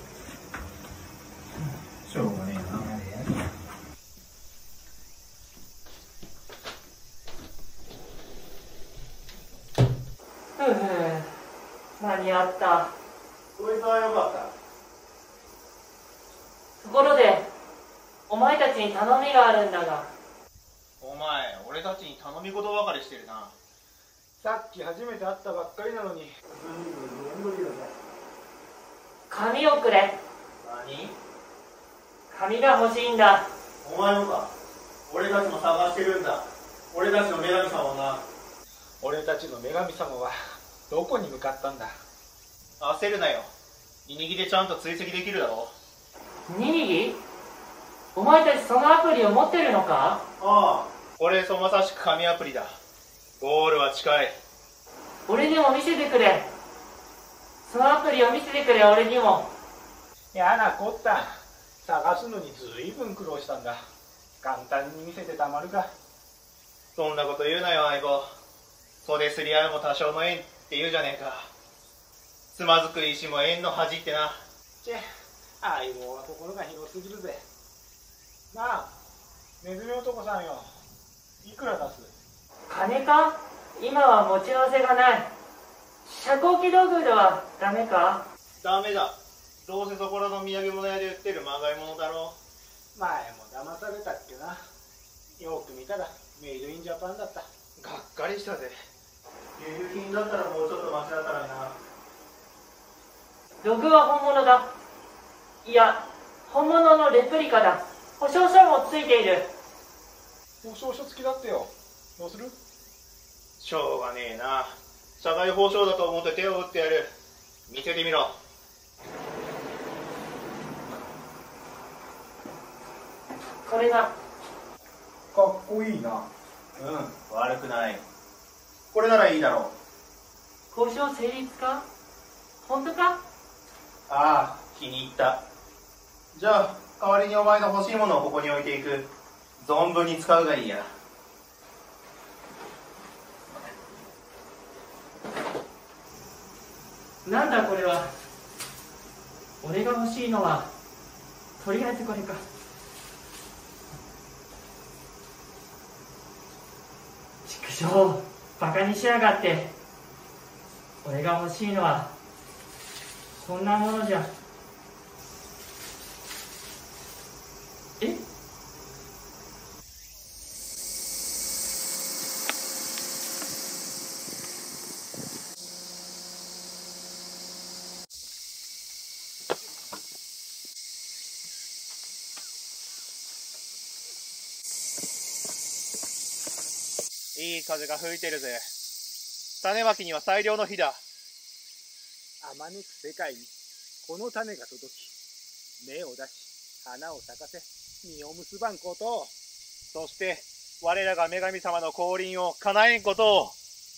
しょうがねえな。 ふふ間に合った。 こいつはよかった。 ところでお前たちに頼みがあるんだが。 お前俺たちに頼み事ばかりしてるな。 さっき初めて会ったばっかりなのに。 紙をくれ。 何？ 紙が欲しいんだ。 お前もか。俺たちも探してるんだ。俺たちの女神様をな。 俺たちの女神様はどこに向かったんだ？ 焦るなよ。 ニニギでちゃんと追跡できるだろ。 ニニギ？お前たちそのアプリを持ってるのか？ ああ、これぞまさしく神アプリだ。ゴールは近い。 俺にも見せてくれ。そのアプリを見せてくれ、俺にも。 やなこった。探すのにずいぶん苦労したんだ。簡単に見せてたまるか。 そんなこと言うなよ、相棒。袖すり合うも多少の縁って言うじゃねえか。つまずく石も縁の恥ってな。 チェ、相棒は心が広すぎるぜ。なあ、ネズミ男さんよ。いくら出す？ 金か？今は持ち合わせがない。遮光器道具ではダメか？ ダメだ。どうせそこらの土産物屋で売ってるまがいものだろう。前も騙されたっけな。よく見たらメイドインジャパンだった。 がっかりしたぜ。輸入品だったらもうちょっとマシだったらな。 ログは本物だ。いや、本物のレプリカだ。保証書もついている。 保証書付きだってよ。どうする？ しょうがねえな。社外報奨だと思って手を打ってやる。見せてみろ。 これだ。 かっこいいな。 うん、悪くない。これならいいだろう。交渉成立か？本当か？ ああ、気に入った。じゃあ代わりにお前の欲しいものをここに置いていく。存分に使うがいいや。 なんだこれは。俺が欲しいのはとりあえずこれか。畜生、バカにしやがって。俺が欲しいのはこんなものじゃ。え？ いい風が吹いてるぜ。種まきには最良の日だ。 あまねく世界にこの種が届き、芽を出し花を咲かせ実を結ばんことを、 そして我らが女神様の降臨を叶えんことを。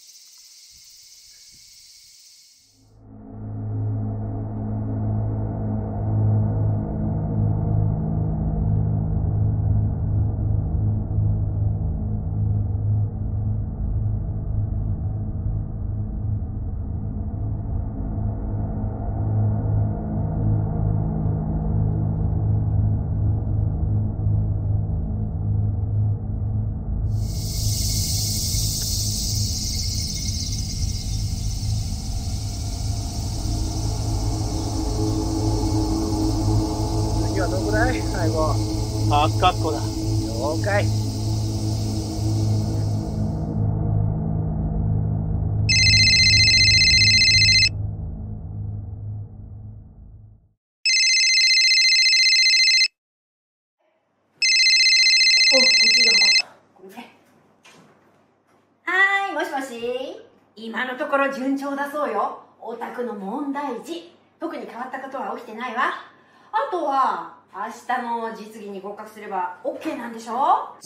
どこだい、相棒。 あっかっこだ。 了解。 お、こっちじゃなかった。これね。はーい、もしもし。今のところ順調だそうよ。お宅の問題児。特に変わったことは起きてないわ。あとは明日の実技に合格すれば オーケー なんでしょ？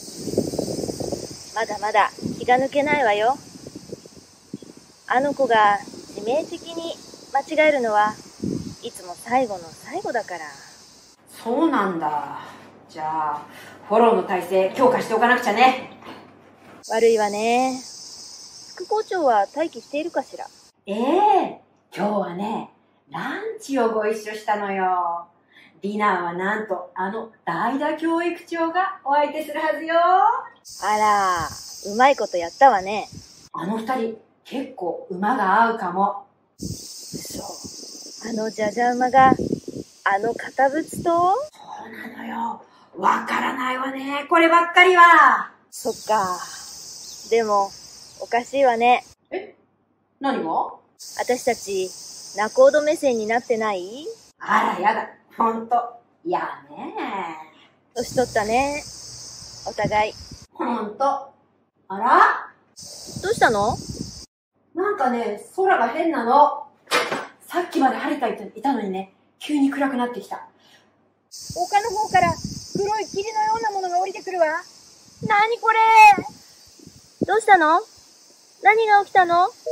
まだまだ気が抜けないわよ。あの子が致命的に間違えるのはいつも最後の最後だから。 そうなんだ。じゃあフォローの体制強化しておかなくちゃね。 悪いわね。副校長は待機しているかしら？ ええー、今日はねランチをご一緒したのよ。ディナーはなんとあの代田教育長がお相手するはずよ。 あら、うまいことやったわね。 あの二人結構馬が合うかも。 そう、あのじゃじゃ馬があの堅物と。 そうなのよ。わからないわね、こればっかりは。 そっか。でもおかしいわね。 え？何が？ 私たち仲人目線になってない？ あらやだ。ほんと、やねえ。 年取ったね。お互い。 ほんと。あら？ どうしたの？ なんかね、空が変なの。 さっきまで晴れていたのにね、急に暗くなってきた。 丘の方から黒い霧のようなものが降りてくるわ。なにこれ？どうしたの？何が起きたの？ ちょ、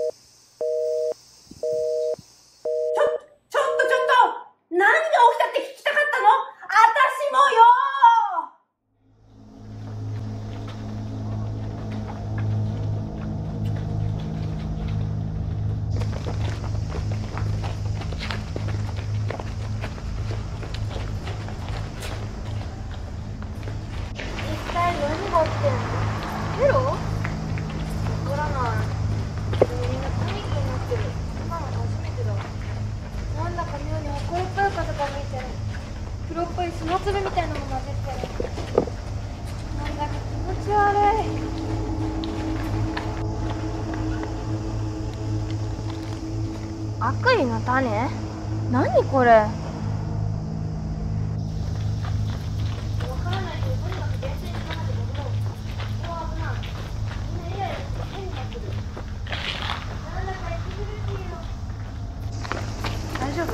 ちょっとちょっと何が起きたって聞きたかったの？あたしもよ一体何が起きてんの？テロ？わからない。でもみんなパニックになってる。今の初めてだ。なんだか妙に埃っぽい風が吹いてる。黒っぽい砂粒みたいなのも混ぜてる。なんだか気持ち悪い。悪意の種？何これ？わからないけど、とにかく厳選にかかって戻ろう。ここは危ない。みんなイライラして変になってる。なんだか息苦しいよ。 大丈夫？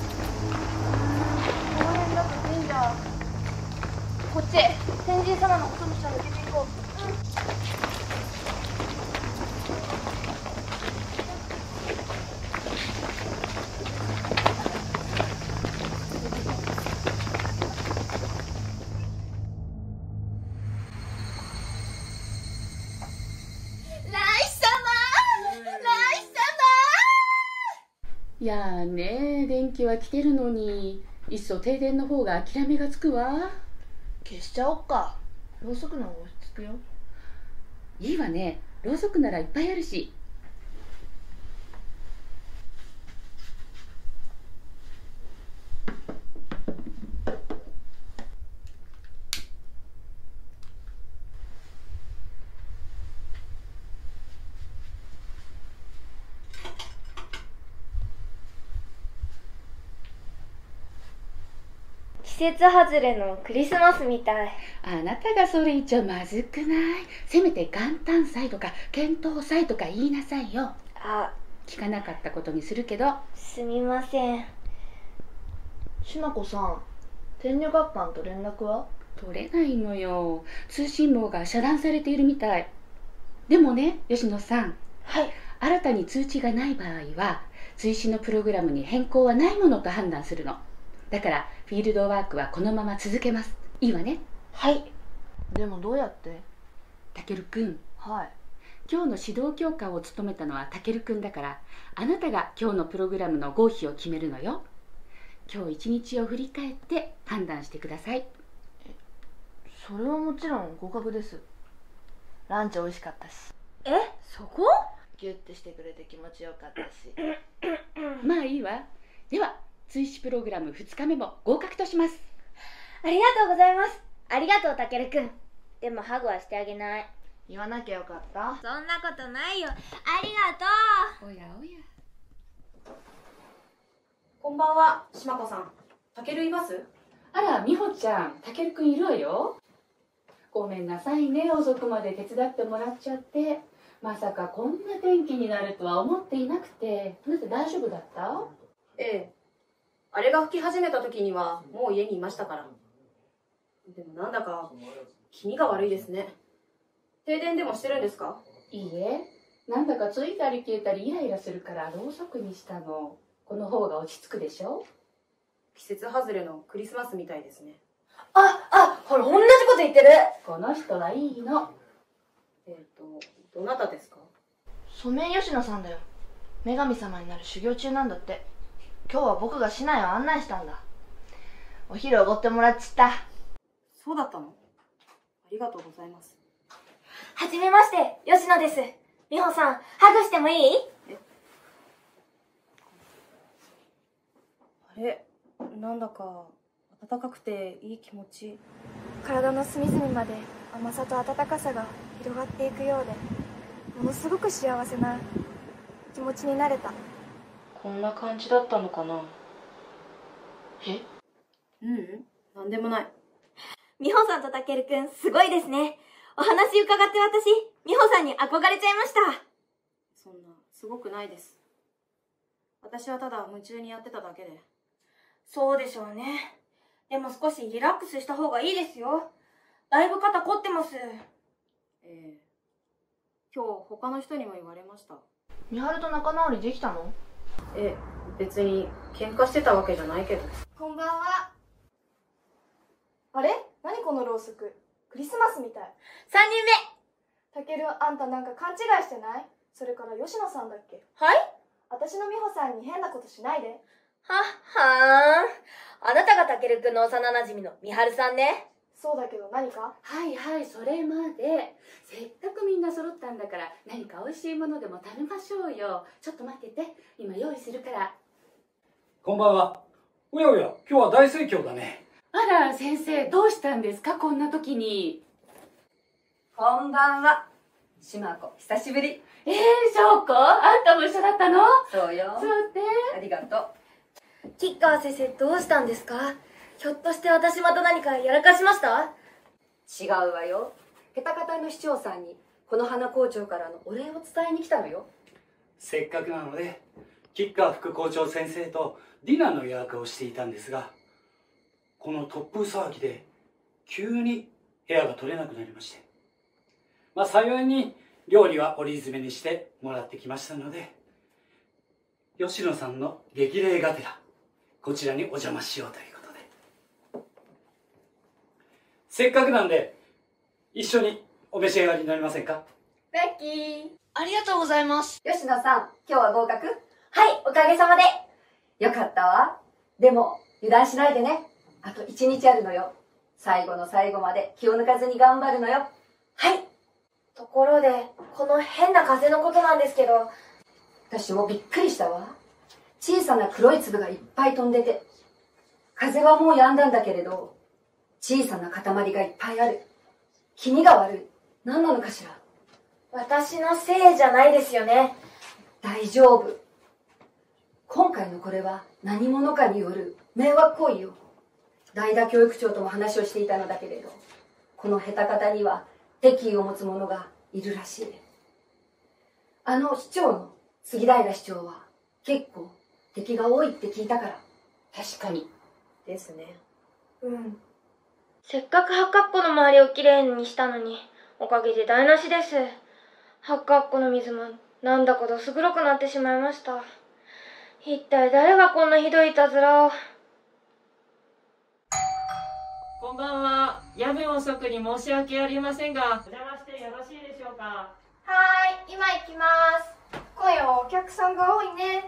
この辺だと神社。こっち、天神様のことにしたら抜けていこう。 いやーね、電気は来てるのに、いっそ停電の方が諦めがつくわ。 消しちゃおっか。ろうそくの方が落ち着くよ。 いいわね、ろうそくならいっぱいあるし。 季節外れのクリスマスみたい。 あなたがそれ言っちゃまずくない？せめて元旦祭とか検討祭とか言いなさいよ。 あ、 聞かなかったことにするけど。 すみません。 しまこさん、天女学館と連絡は？ 取れないのよ。通信網が遮断されているみたい。でもね、吉野さん。 はい。 新たに通知がない場合は、追試のプログラムに変更はないものと判断するの。だからフィールドワークはこのまま続けます。いいわね。 はい。でもどうやって？ たけるくん。 はい。 今日の指導教官を務めたのはたけるくんだから、あなたが今日のプログラムの合否を決めるのよ。今日一日を振り返って判断してください。 え、それはもちろん合格です。ランチ美味しかったし。 え、そこ？ ギュッてしてくれて気持ちよかったし。 まあいいわ。では追試プログラムふつかめも合格とします。 ありがとうございます。ありがとう、たけるくん。でもハグはしてあげない。 言わなきゃよかった。 そんなことないよ。ありがとう。 おやおや。 こんばんは、しまこさん。たけるいます？ あら、みほちゃん、たけるくんいるわよ。ごめんなさいね、遅くまで手伝ってもらっちゃって。まさかこんな天気になるとは思っていなくて。あなた大丈夫だった？ ええ。あれが吹き始めた時にはもう家にいましたから。でもなんだか気味が悪いですね。停電でもしてるんですか？ いいえ、なんだかついたり消えたりイライラするからろうそくにしたの。この方が落ち着くでしょ？ 季節外れのクリスマスみたいですね。 あ、あ、ほら同じこと言ってる。 この人はいいの。 えっと、どなたですか？ソメイヨシノさんだよ。女神様になる修行中なんだって。今日は僕が市内を案内したんだ。お昼おごってもらっちった。そうだったの？ありがとうございます。 はじめまして、吉野です。美穂さん、ハグしてもいい？ え？あれ、なんだか暖かくていい気持ち。 体の隅々まで甘さと温かさが広がっていくようで、ものすごく幸せな気持ちになれた。 こんな感じだったのかな。え？ううん、なんでもない。 美穂さんとたけるくん、すごいですね。お話伺って私、美穂さんに憧れちゃいました。 そんな、すごくないです。 私はただ夢中にやってただけで。 そうでしょうね。でも少しリラックスした方がいいですよ。だいぶ肩凝ってます。 ええ。今日他の人にも言われました。 美晴と仲直りできたの？え、別に喧嘩してたわけじゃないけど。 こんばんは。あれ？何このろうそく。クリスマスみたい。 さんにんめ。 たける、あんたなんか勘違いしてない？それから吉野さんだっけ？ はい？ 私の美穂さんに変なことしないで。 は、はーん。あなたがたけるくんの幼馴染の美晴さんね。 そうだけど何か？ はいはい、それまで。せっかくみんな揃ったんだから何か美味しいものでも食べましょうよ。ちょっと待ってて、今用意するから。 こんばんは。おやおや、今日は大盛況だね。 あら先生、どうしたんですかこんな時に。 こんばんは。しまこ、久しぶり。 えー、翔子、あんたも一緒だったの？ そうよ。 そうって。 ありがとう。 吉川先生、どうしたんですか？ひょっとして私また何かやらかしました？ 違うわよ。ヘタカタの市長さんにこの花校長からのお礼を伝えに来たのよ。 せっかくなので吉川副校長先生とディナーの予約をしていたんですが、この突風騒ぎで急に部屋が取れなくなりまして、まあ幸いに料理は折り詰めにしてもらってきましたので、吉野さんの激励がてらこちらにお邪魔しようということで、せっかくなんで一緒にお召し上がりになりませんか？ ラッキー。ありがとうございます。 吉野さん、今日は合格？ はい、おかげさまで。 よかったわ。でも油断しないでね。あと一日あるのよ。最後の最後まで気を抜かずに頑張るのよ。 はい。ところで、この変な風のことなんですけど。 私もびっくりしたわ。小さな黒い粒がいっぱい飛んでて。風はもう止んだんだけれど、小さな塊がいっぱいある。気味が悪い。何なのかしら。 私のせいじゃないですよね。 大丈夫。今回のこれは何者かによる迷惑行為よ。代田教育長とも話をしていたのだけれど、この下手方には敵意を持つ者がいるらしい。あの市長の杉平市長は結構敵が多いって聞いたから。 確かに。 ですね。 うん。せっかく八角湖の周りをきれいにしたのに、おかげで台無しです。八角湖の水もなんだかどす黒くなってしまいました。一体誰がこんなひどいいたずらを。 こんばんは。夜分遅くに申し訳ありませんが、お邪魔してよろしいでしょうか？ はーい、今行きます。今夜はお客さんが多いね。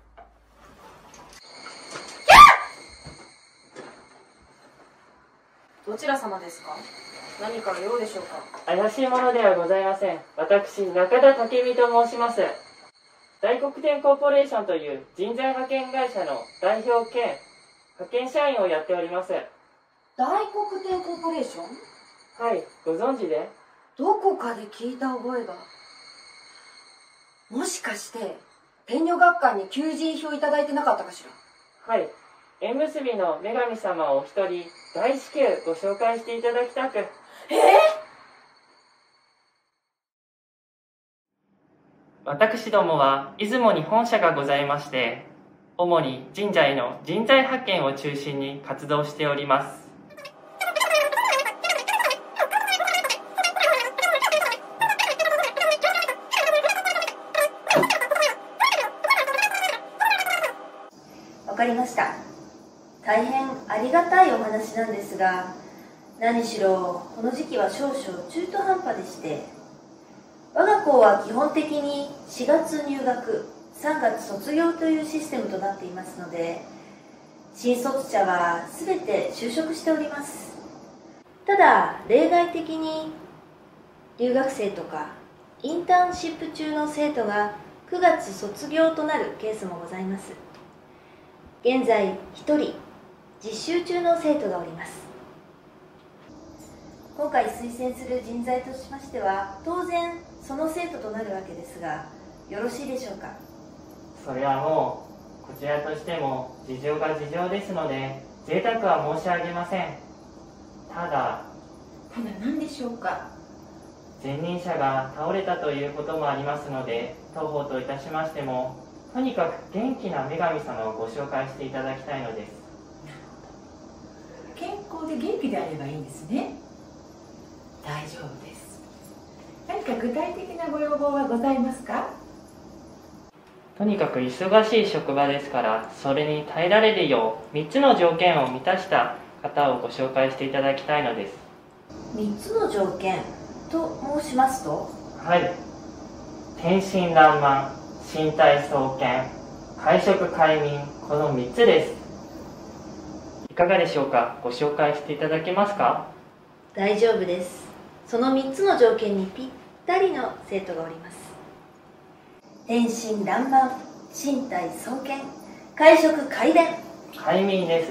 どちら様ですか？何か用でしょうか？ 怪しいものではございません。私、中田武美と申します。大黒天コーポレーションという人材派遣会社の代表兼派遣社員をやっております。 大黒天コーポレーション？ はい、ご存知で？ どこかで聞いた覚えが。もしかして天女学館に求人票いただいてなかったかしら？ はい、縁結びの女神様をお一人大至急ご紹介していただきたく。えー、 私どもは出雲に本社がございまして、主に神社への人材派遣を中心に活動しております。 わかりました。大変ありがたいお話なんですが、何しろこの時期は少々中途半端でして、我が校は基本的にしがつ入学、さんがつ卒業というシステムとなっていますので、新卒者は全て就職しております。ただ例外的に留学生とかインターンシップ中の生徒がくがつ卒業となるケースもございます。現在ひとり実習中の生徒がおります。今回推薦する人材としましては、当然その生徒となるわけですが、よろしいでしょうか？ それはもうこちらとしても事情が事情ですので、贅沢は申し上げません。ただただ何でしょうか？ 前任者が倒れたということもありますので、当方といたしましてもとにかく元気な女神様をご紹介していただきたいのです。 健康で元気であればいいんですね。大丈夫です。何か具体的なご要望はございますか？ とにかく忙しい職場ですから、それに耐えられるようみっつの条件を満たした方をご紹介していただきたいのです。 みっつの条件と申しますと？ はい、天真爛漫、身体壮健、会食快眠、このみっつです。いかがでしょうか？ご紹介していただけますか？ 大丈夫です。そのみっつの条件にぴったりの生徒がおります。天真爛漫、身体壮健、会食快便。 快眠です。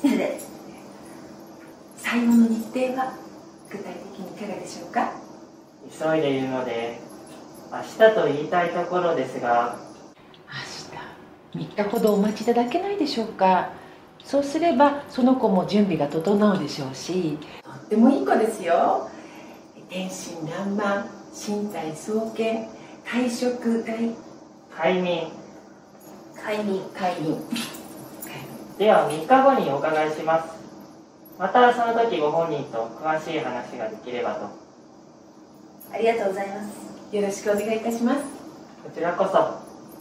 失礼。最後の日程は具体的にいかがでしょうか？ 急いでいるので明日と言いたいところですが。 みっかほどお待ちいただけないでしょうか？そうすればその子も準備が整うでしょうし、とってもいい子ですよ。天真爛漫、身体壮健、会食快快眠快眠快眠ではみっかごにお伺いします。またその時ご本人と詳しい話ができればと。 ありがとうございます。 よろしくお願いいたします。 こちらこそ。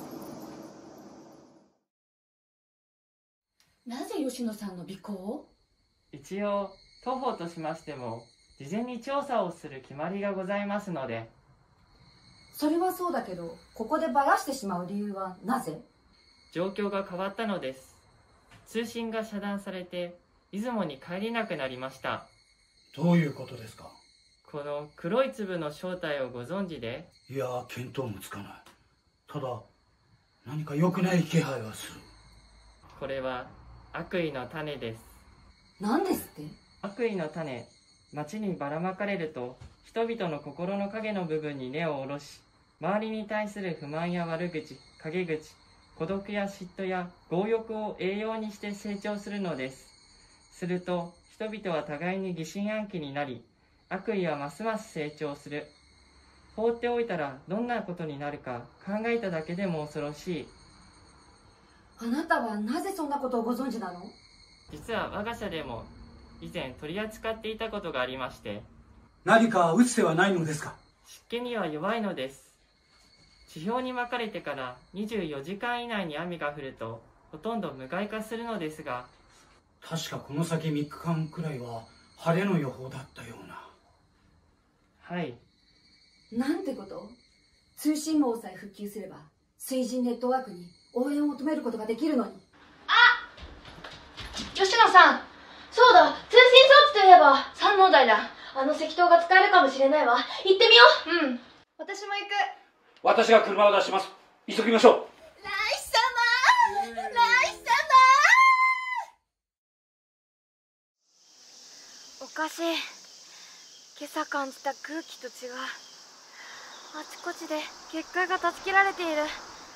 なぜ吉野さんの尾行を？ 一応当方としましても事前に調査をする決まりがございますので。 それはそうだけど、ここでバラしてしまう理由はなぜ？ 状況が変わったのです。通信が遮断されて出雲に帰れなくなりました。 どういうことですか？ この黒い粒の正体をご存知で？ いや、見当もつかない。ただ何か良くない気配はする。 これは悪意の種です。 何ですって？ 悪意の種、町にばらまかれると人々の心の影の部分に根を下ろし、周りに対する不満や悪口、陰口、孤独や嫉妬や強欲を栄養にして成長するのです。すると人々は互いに疑心暗鬼になり、悪意はますます成長する。放っておいたらどんなことになるか考えただけでも恐ろしい。 あなたはなぜそんなことをご存知なの？ 実は我が社でも以前取り扱っていたことがありまして。 何か打つ手はないのですか？ 湿気には弱いのです。地表にまかれてからにじゅうよじかん以内に雨が降るとほとんど無害化するのですが。 確かこの先みっかかんくらいは晴れの予報だったような。 はい。 なんてこと？通信網さえ復旧すれば水神ネットワークに応援を求めることができるのに。 あ、吉野さん、そうだ、通信装置といえば三能台だ。あの石灯が使えるかもしれないわ。行ってみよう。うん、私も行く。私が車を出します。急ぎましょう。 ライ様、ライ様。 おかしい。今朝感じた空気と違う。あちこちで結界が断ち切られている。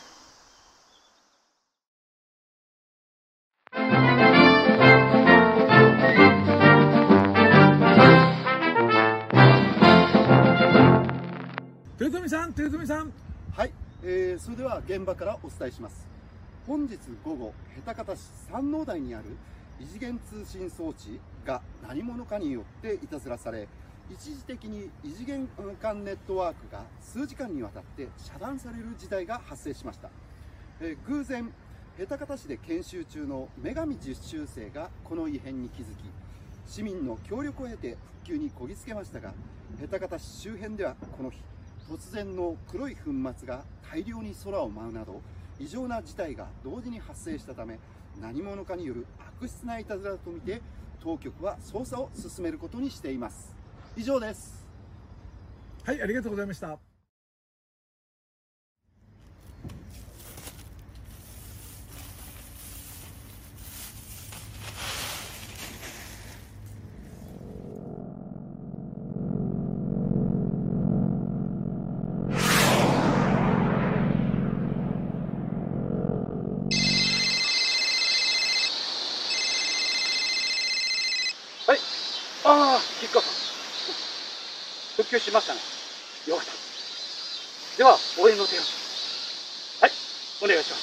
豊臣さん、豊臣さん。 はい、えー、それでは現場からお伝えします。本日午後、辺高田市山王台にある異次元通信装置が何者かによっていたずらされ、一時的に異次元間ネットワークが数時間にわたって遮断される事態が発生しました。えー、偶然、辺高田市で研修中の女神実習生がこの異変に気づき、市民の協力を経て復旧にこぎつけましたが、辺高田市周辺ではこの日、突然の黒い粉末が大量に空を舞うなど異常な事態が同時に発生したため、何者かによる悪質ないたずらとみて当局は捜査を進めることにしています。以上です。 はい、ありがとうございました。 はい、ああ、吉川さん、復旧しましたね。よかった。では応援の手を。はい、お願願いします。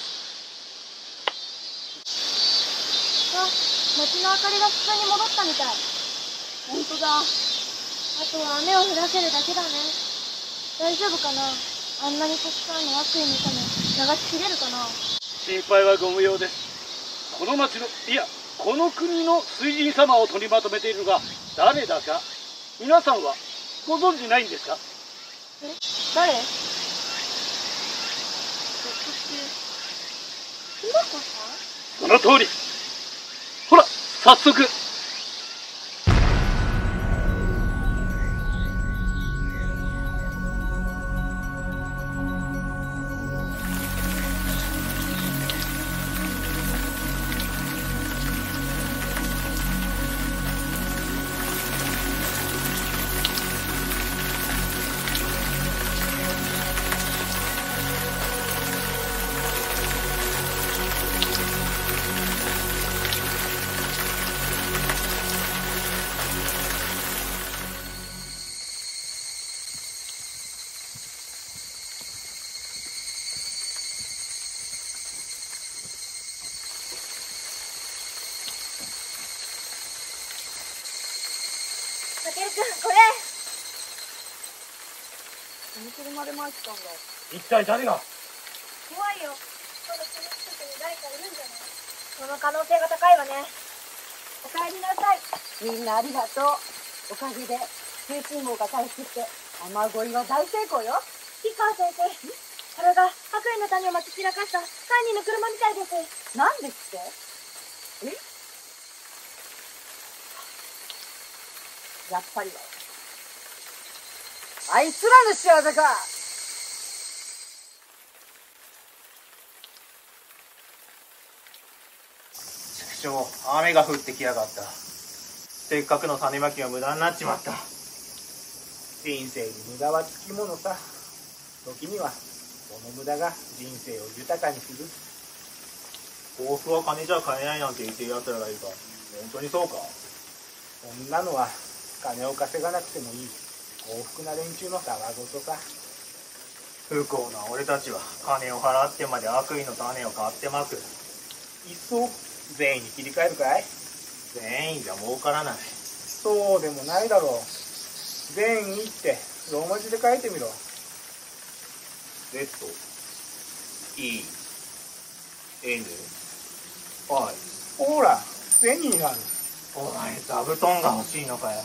あ、街の明かりが普通に戻ったみたい。ほんとだ。あとは雨を降らせるだけだね。大丈夫かな。あんなにたくさんの悪意の種流しきれるかな。 心配はご無用です。この町の、いやこの国の水神様を取りまとめているのが誰だか皆さんはご存じないんですか？ え、誰？ひょっとしてひろこさん？ その通り。ほら早速。 たけるくん、これ。 この車で参ったんだ。 一体誰が？ 怖いよ。まだこの近くに誰かいるんじゃない？その可能性が高いわね。 おかえりなさい。みんなありがとう。おかげで通信網が回復して雨乞いは大成功よ。 吉川先生、これが白衣の種をまき散らかした犯人の車みたいです。 なんですって？え？やっぱりだよ。あいつらの仕業か。 畜生、雨が降ってきやがった。せっかくの種まきが無駄になっちまった。 人生に無駄はつきものさ。時にはその無駄が人生を豊かにする。 幸福は金じゃ買えないなんて言ってる奴らがいるか。本当にそうか？ そんなのは金を稼がなくてもいい幸福な連中のたわごとさ。 不幸な俺たちは金を払ってまで悪意の種を買ってまく。 いっそ善意に切り替えるかい？ 善意じゃ儲からない。 そうでもないだろう。善意ってローマ字で書いてみろ。 Z E N I。 ほら銭になる。 お前座布団が欲しいのかよ。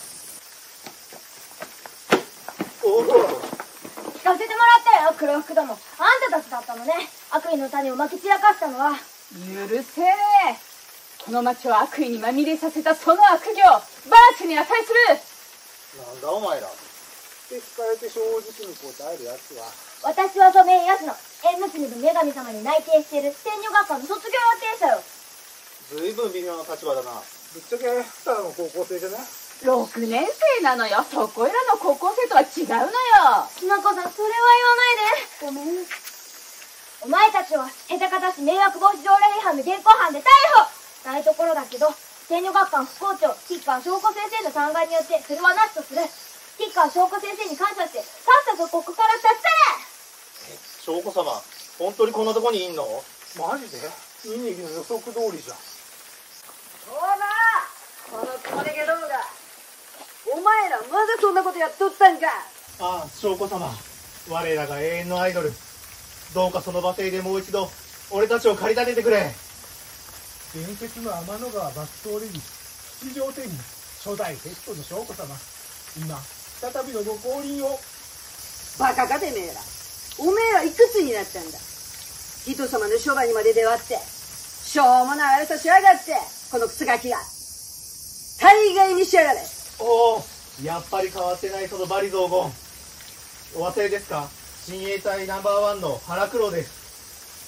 おお、 聞かせてもらったよ、黒服ども。あんたたちだったのね。悪意の種をまき散らかしたのは。 許せねえ。この町を悪意にまみれさせたその悪行、バースに値する。 なんだお前ら。って聞かれて正直に答えるやつは。 私はソメイヤスの縁結びの女神様に内定している天女学科の卒業予定者よ。 ずいぶん微妙な立場だな。 ぶっちゃけただの高校生じゃない？ ろくねん生なのよ。そこいらの高校生とは違うのよ。 きなこさん、それは言わないで。ごめん。お前たちは下手方し迷惑防止条例違反で現行犯で逮捕。ないところだけど天女学科副校長吉川翔子先生の嘆願によってそれはなしとする。吉川翔子先生に感謝してさっさとここから立ち翔子様、本当にこんなとこにいんの？ マジで？ニニギの予測通りじゃん。 そうだ、このつもりげどもが。お前らまだそんなことやっとったんか。 ああ、翔子様、我らが永遠のアイドル。どうかその場所でもう一度俺たちを駆り立ててくれ。 伝説の天の川抜走レディ出場天に初代ペットの翔子様、今再びのご降臨を。 バカかてめえら。おめえらいくつになったんだ。人様のそばにまで出会ってしょうもない悪さしやがって。このクソガキが大概にしやがれ。 おお、やっぱり変わってないそのバリ雑言。お忘れですか？親衛隊ナンバーワンの腹黒です。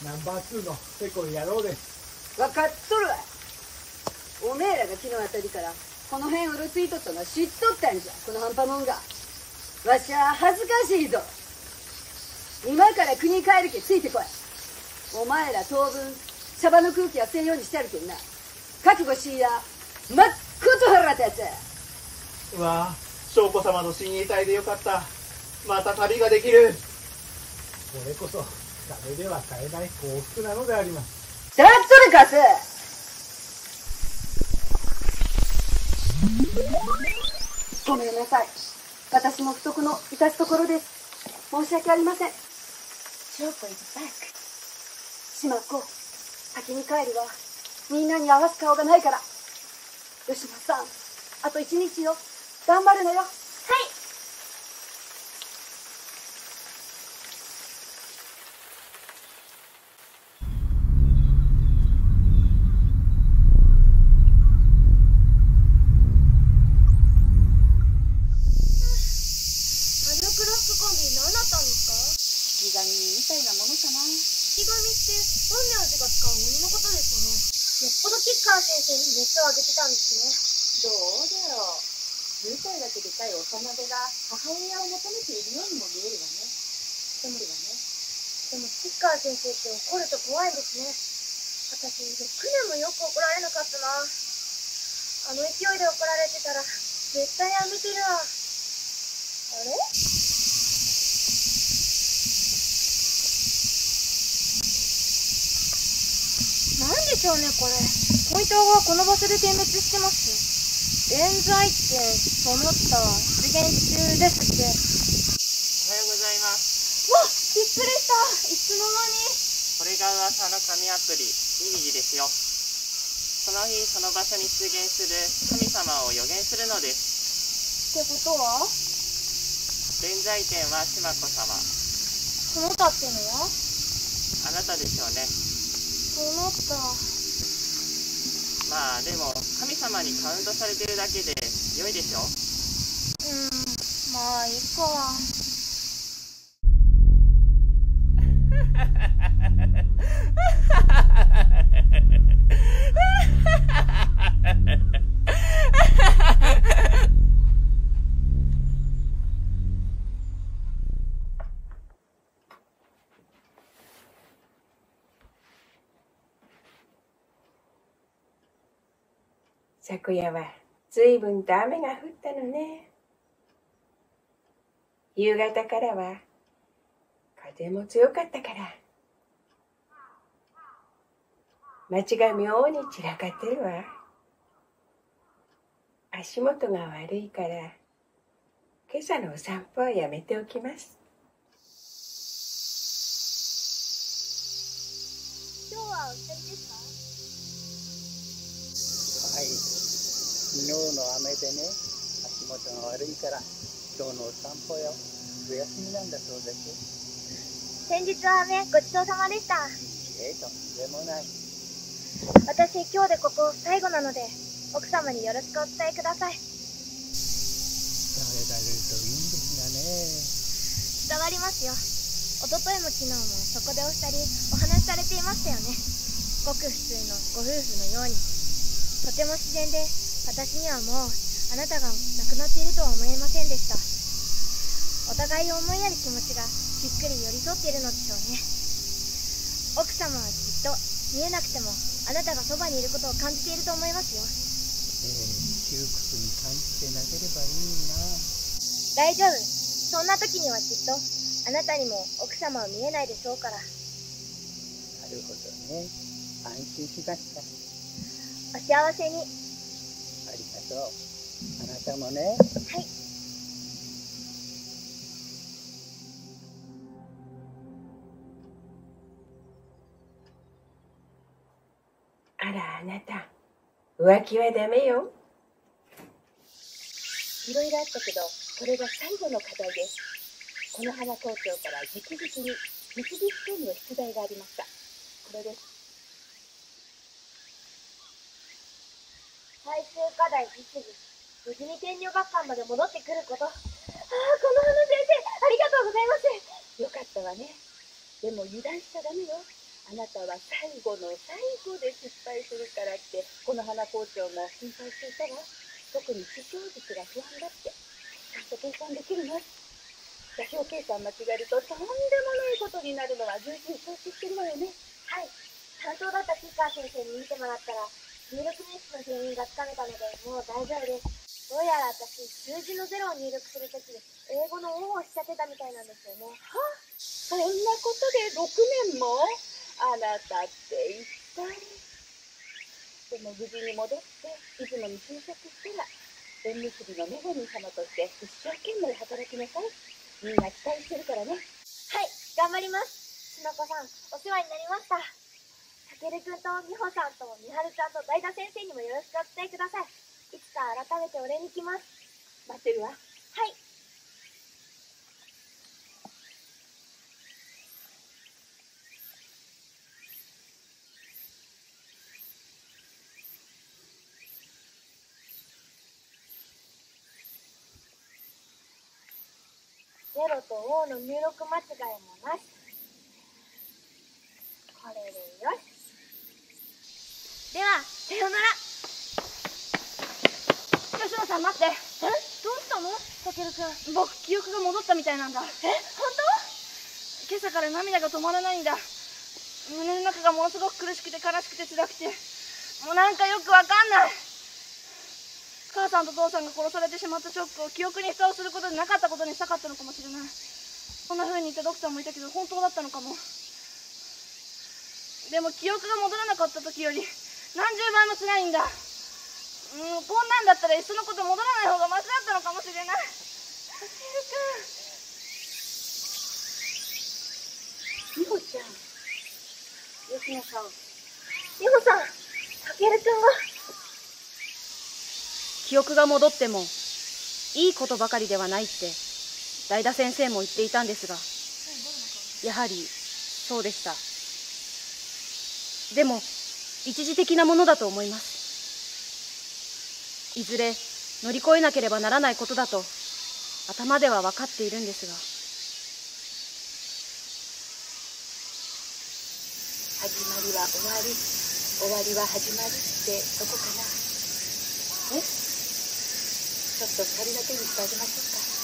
ナンバーツーのセコイ野郎です。 分かっとるわ。おめえらが昨日あたりからこの辺うろついとったのは知っとったんじゃ。この半端もんが。わしは恥ずかしいぞ。今から国帰るけついてこい。お前ら当分茶場の空気はせんようにしてあるけんな。覚悟しいや。まっこと腹立つ。 うわあ、翔子様の親衛隊でよかった。また旅ができる。 これこそ金では買えない幸福なのであります。 だっとるかす。ごめんなさい。私も不徳の致すところです。申し訳ありません。翔子 is back。島子、先に帰るわ。みんなに合わす顔がないから。吉野さん、あと一日よ。頑張るのよ。はい。 熱を上げてたんですね。 どうだろう。じゅうさいだけでかい幼手が母親を求めているようにも見えるわね。でも、でも吉川先生って怒ると怖いんですね。私ろくねんもよく怒られなかったな。あの勢いで怒られてたら絶対やめてるわ。あれ？なんでしょうねこれ。ポインターがこの場所で点滅してます。現在ってその他出現中ですって。 おはようございます。 わっ、びっくりした。いつの間に。 これが噂の神アプリイミジですよ。その日その場所に出現する神様を予言するのです。 ってことは現在点は島子様。 その他ってのはあなたでしょうね。 その他。 まあでも神様にカウントされてるだけで良いでしょ。 うん、まあいいか。 昨夜はずいぶんと雨が降ったのね。夕方からは風も強かったから、街が妙に散らかってるわ。足元が悪いから今朝のお散歩はやめておきます。 今日はお二人ですか？ はい、昨日の雨でね、足元が悪いから今日のお散歩よ、お休みなんだそうです。 先日は雨ごちそうさまでした。 ええ、とんでもない。 私今日でここ最後なので奥様によろしくお伝えください。伝えられるといいんですがね。伝わりますよ。一昨日も昨日もそこでお二人お話しされていましたよね。ごく普通のご夫婦のように。とても自然で、私にはもうあなたが亡くなっているとは思えませんでした。お互いを思いやる気持ちがしっくり寄り添っているのでしょうね。奥様はきっと見えなくてもあなたがそばにいることを感じていると思いますよ。 ええ、窮屈に感じてなければいいな。 大丈夫。そんな時にはきっとあなたにも奥様は見えないでしょうから。 なるほどね。安心しました。 お幸せに。 ありがとう。あなたもね。 はい。 あら、あなた、浮気はダメよ。 いろいろあったけど、これが最後の課題です。この花校長から直々に三菱店の出題がありました。これです。 最終課題実技、無事に天女学館まで戻ってくること。ああ、この花先生、ありがとうございます。 よかったわね。でも油断しちゃダメよ。あなたは最後の最後で失敗するからって、この花校長も心配していたわ。特に地表率が不安だって。ちゃんと計算できるの？座標計算間違えるととんでもないことになるのは重々承知してるわよね。 はい。担当だった吉川先生に見てもらったら、入力ミスの原因がつかめたので、もう大丈夫です。どうやら私、数字のゼロを入力するとき、英語のオーをしちゃってたみたいなんですよね。 は？ そんなことでろくねんもあなたって一体。でも無事に戻って出雲に就職したら縁結びのメロディー様として一生懸命働きなさい。みんな期待してるからね。 はい、頑張ります。しのこさん、お世話になりました。たけるくんとみほさんとみはるちゃんと代田先生にもよろしくお伝えください。いつか改めてお礼に来ます。 待ってるわ。 はい。ゼロとオーの入力間違いもなし。これでよし。では、さようなら。 吉野さん待って。 え、どうしたのたけるくん。 僕、記憶が戻ったみたいなんだ。 え、本今朝から涙が止まらないんだ。胸の中がものすごく苦しくて悲しくて辛くて、もうなんかよくわかんない。母さんと父さんが殺されてしまったショックを記憶に蓋をすることでなかったことにしたかったのかもしれない。そんな風に言ったドクターもいたけど本当だったのかも。でも記憶が戻らなかった時より何十倍も辛いんだ。うん、こんなんだったらいっそのこと戻らない方がマシだったのかもしれない。たけるくん。 みほちゃん。吉野さん。 みほさん、たけるくんが。 記憶が戻ってもいいことばかりではないって代田先生も言っていたんですが、やはりそうでした。でも一時的なものだと思います。いずれ乗り越えなければならないことだと頭では分かっているんですが、 始まりは終わり、終わりは始まりってそこかな。え、ちょっと二人だけにしてあげまし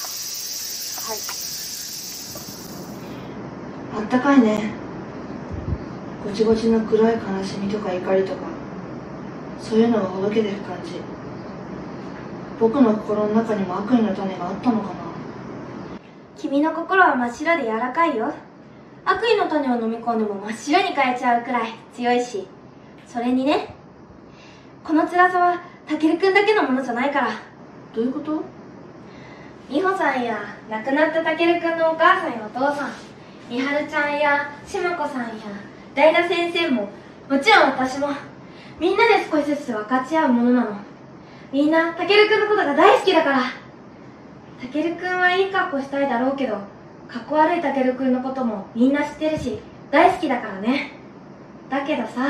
ょうか。はい。 あったかいね。ごちごちの黒い悲しみとか怒りとか、そういうのがほどけてる感じ。僕の心の中にも悪意の種があったのかな。 君の心は真っ白で柔らかいよ。悪意の種を飲み込んでも真っ白に変えちゃうくらい強いし、それにね、この辛さはたけるくんだけのものじゃないから。 どういうこと？ 美穂さんや亡くなったたけるくんのお母さんやお父さん、みはるちゃんやしまこさんや代田先生も、もちろん私も、みんなで少しずつ分かち合うものなの。みんなたけるくんのことが大好きだから。たけるくんはいい格好したいだろうけど、かっこ悪いたけるくんのこともみんな知ってるし大好きだからね。だけどさ、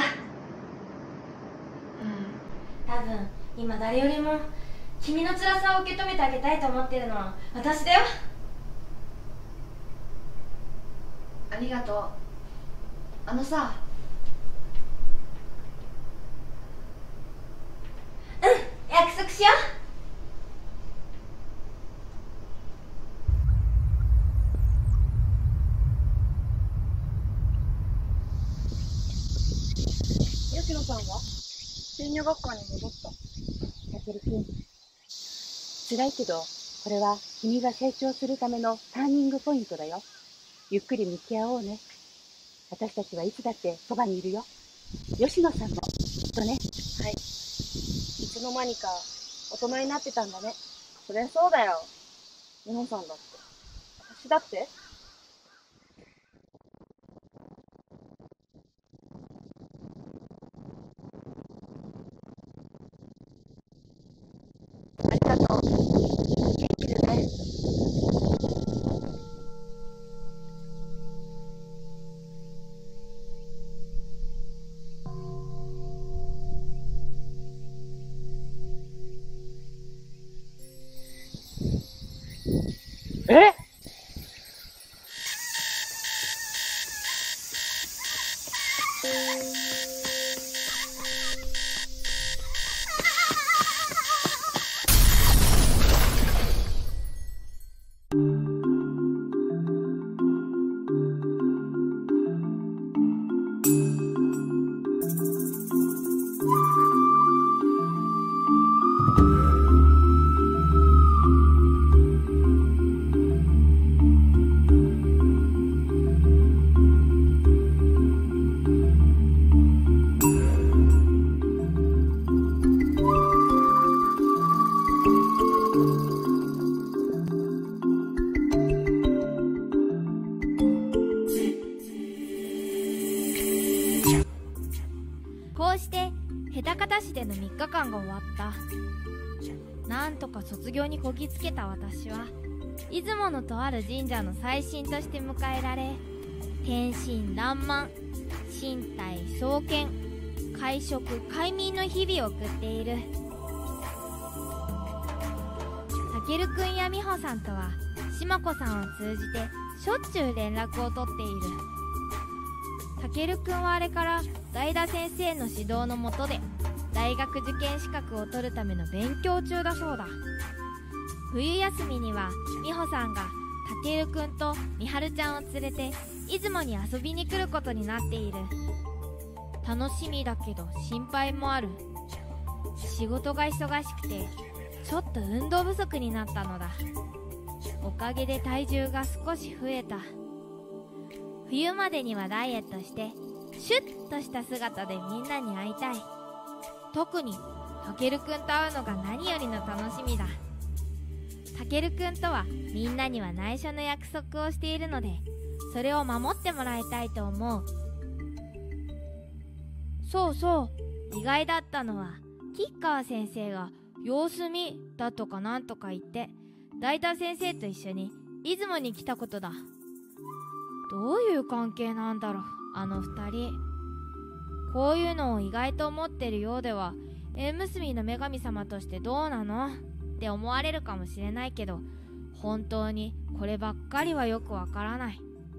うん、多分今誰よりも君の辛さを受け止めてあげたいと思ってるのは私だよ。 ありがとう。あのさ、 うん、約束しよう。 吉野さんは専女学校に戻った。 たけるくん、辛いけどこれは君が成長するためのターニングポイントだよ。ゆっくり向き合おうね。私たちはいつだってそばにいるよ。吉野さんもきっとね。 はい。いつの間にか大人になってたんだね。そりゃそうだよ。美穂さんだって。私だって。 ありがとう。元気でね。 え？ こうして枚方市でのみっかかんが終わった。なんとか卒業にこぎつけた私は出雲のとある神社の祭神として迎えられ、天真爛漫、身体壮健、快食快眠の日々を送っている。たけるくんやみほさんとはしまこさんを通じてしょっちゅう連絡を取っている。たけるくんはあれから代田先生の指導のもとで大学受験資格を取るための勉強中だそうだ。冬休みにはみほさんがたけるくんとみはるちゃんを連れて出雲に遊びに来ることになっている。楽しみだけど心配もある。仕事が忙しくてちょっと運動不足になったのだ。おかげで体重が少し増えた。冬までにはダイエットしてシュッとした姿でみんなに会いたい。特にたけるくんと会うのが何よりの楽しみだ。たけるくんとはみんなには内緒の約束をしているので、それを守ってもらいたいと思う。そうそう、意外だったのは吉川先生が様子見だとかなんとか言って大田先生と一緒に出雲に来たことだ。どういう関係なんだろう、あの二人。こういうのを意外と思ってるようでは縁結びの女神様としてどうなのって思われるかもしれないけど、本当にこればっかりはよくわからない。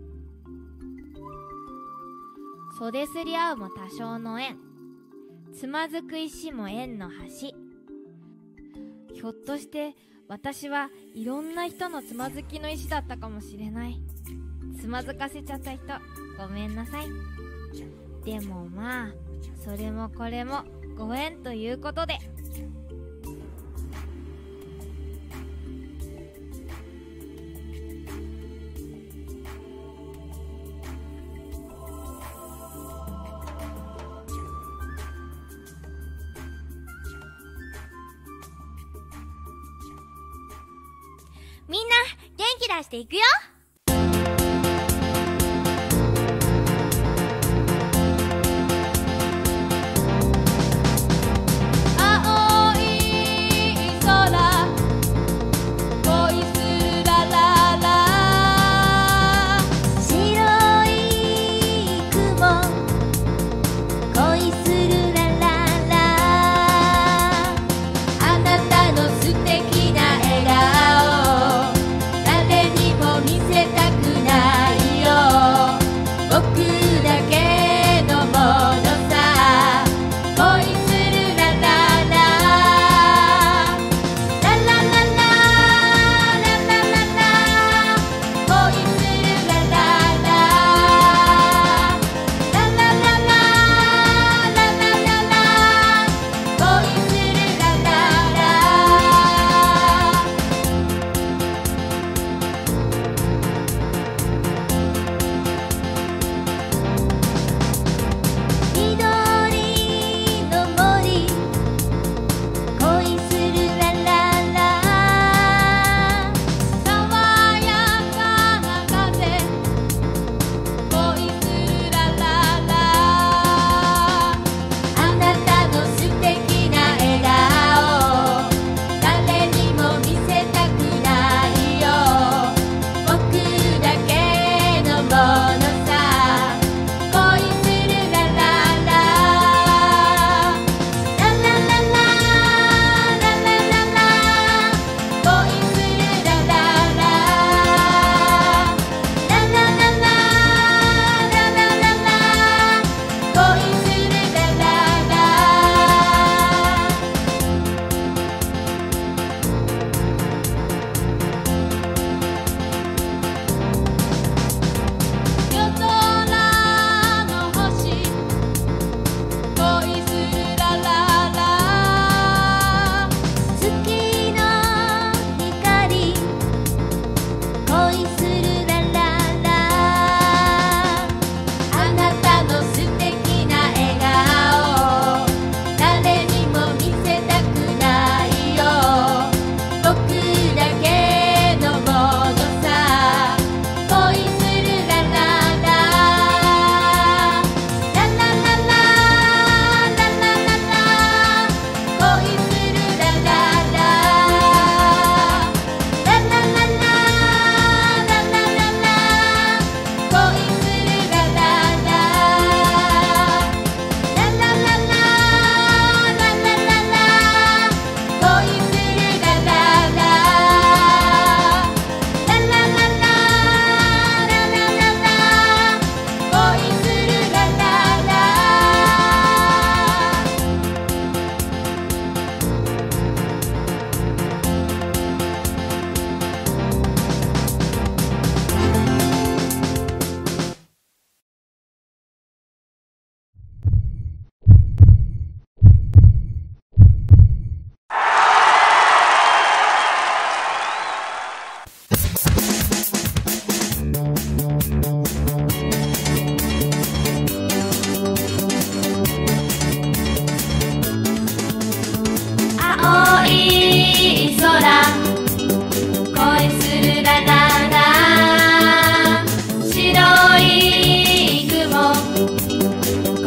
袖すり合うも多少の縁、つまずく石も縁の端。ひょっとして私はいろんな人のつまずきの石だったかもしれない。つまずかせちゃった人ごめんなさい。でもまあそれもこれもご縁ということで。みんな元気出していくよ。 見せ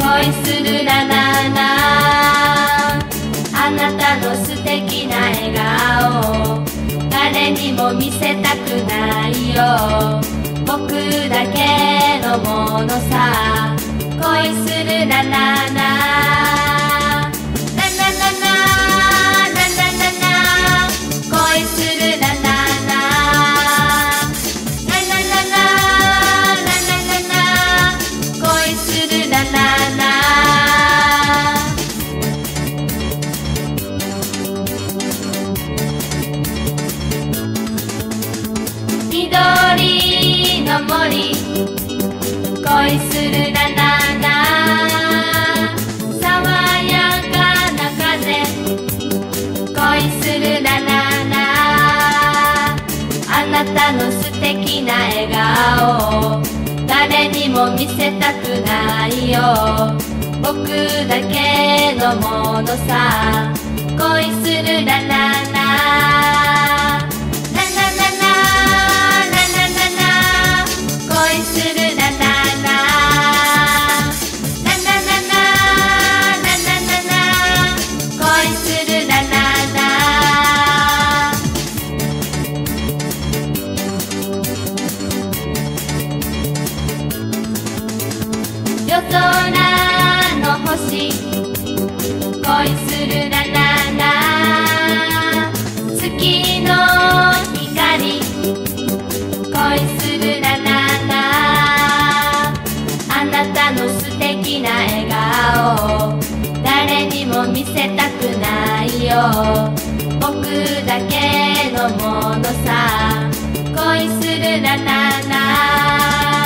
恋するラララ、あなたの素敵な笑顔誰にも見せたくないよ、僕だけのものさ。恋するラララ、ララララララララ、恋するラララ、ララララララララ、恋するラララ。緑の森、恋するラララ、爽やかな風、恋するラララ、あなたの素敵な笑顔誰にも見せたくないよ、僕だけのものさ。恋するラララ、恋するラララ、ラララララララ、恋するラララ。夜空の星、恋するラララ、月の光、恋するラララ、あなたの素敵な笑顔誰にも見せたくないよ、僕だけのものさ。恋するラララ。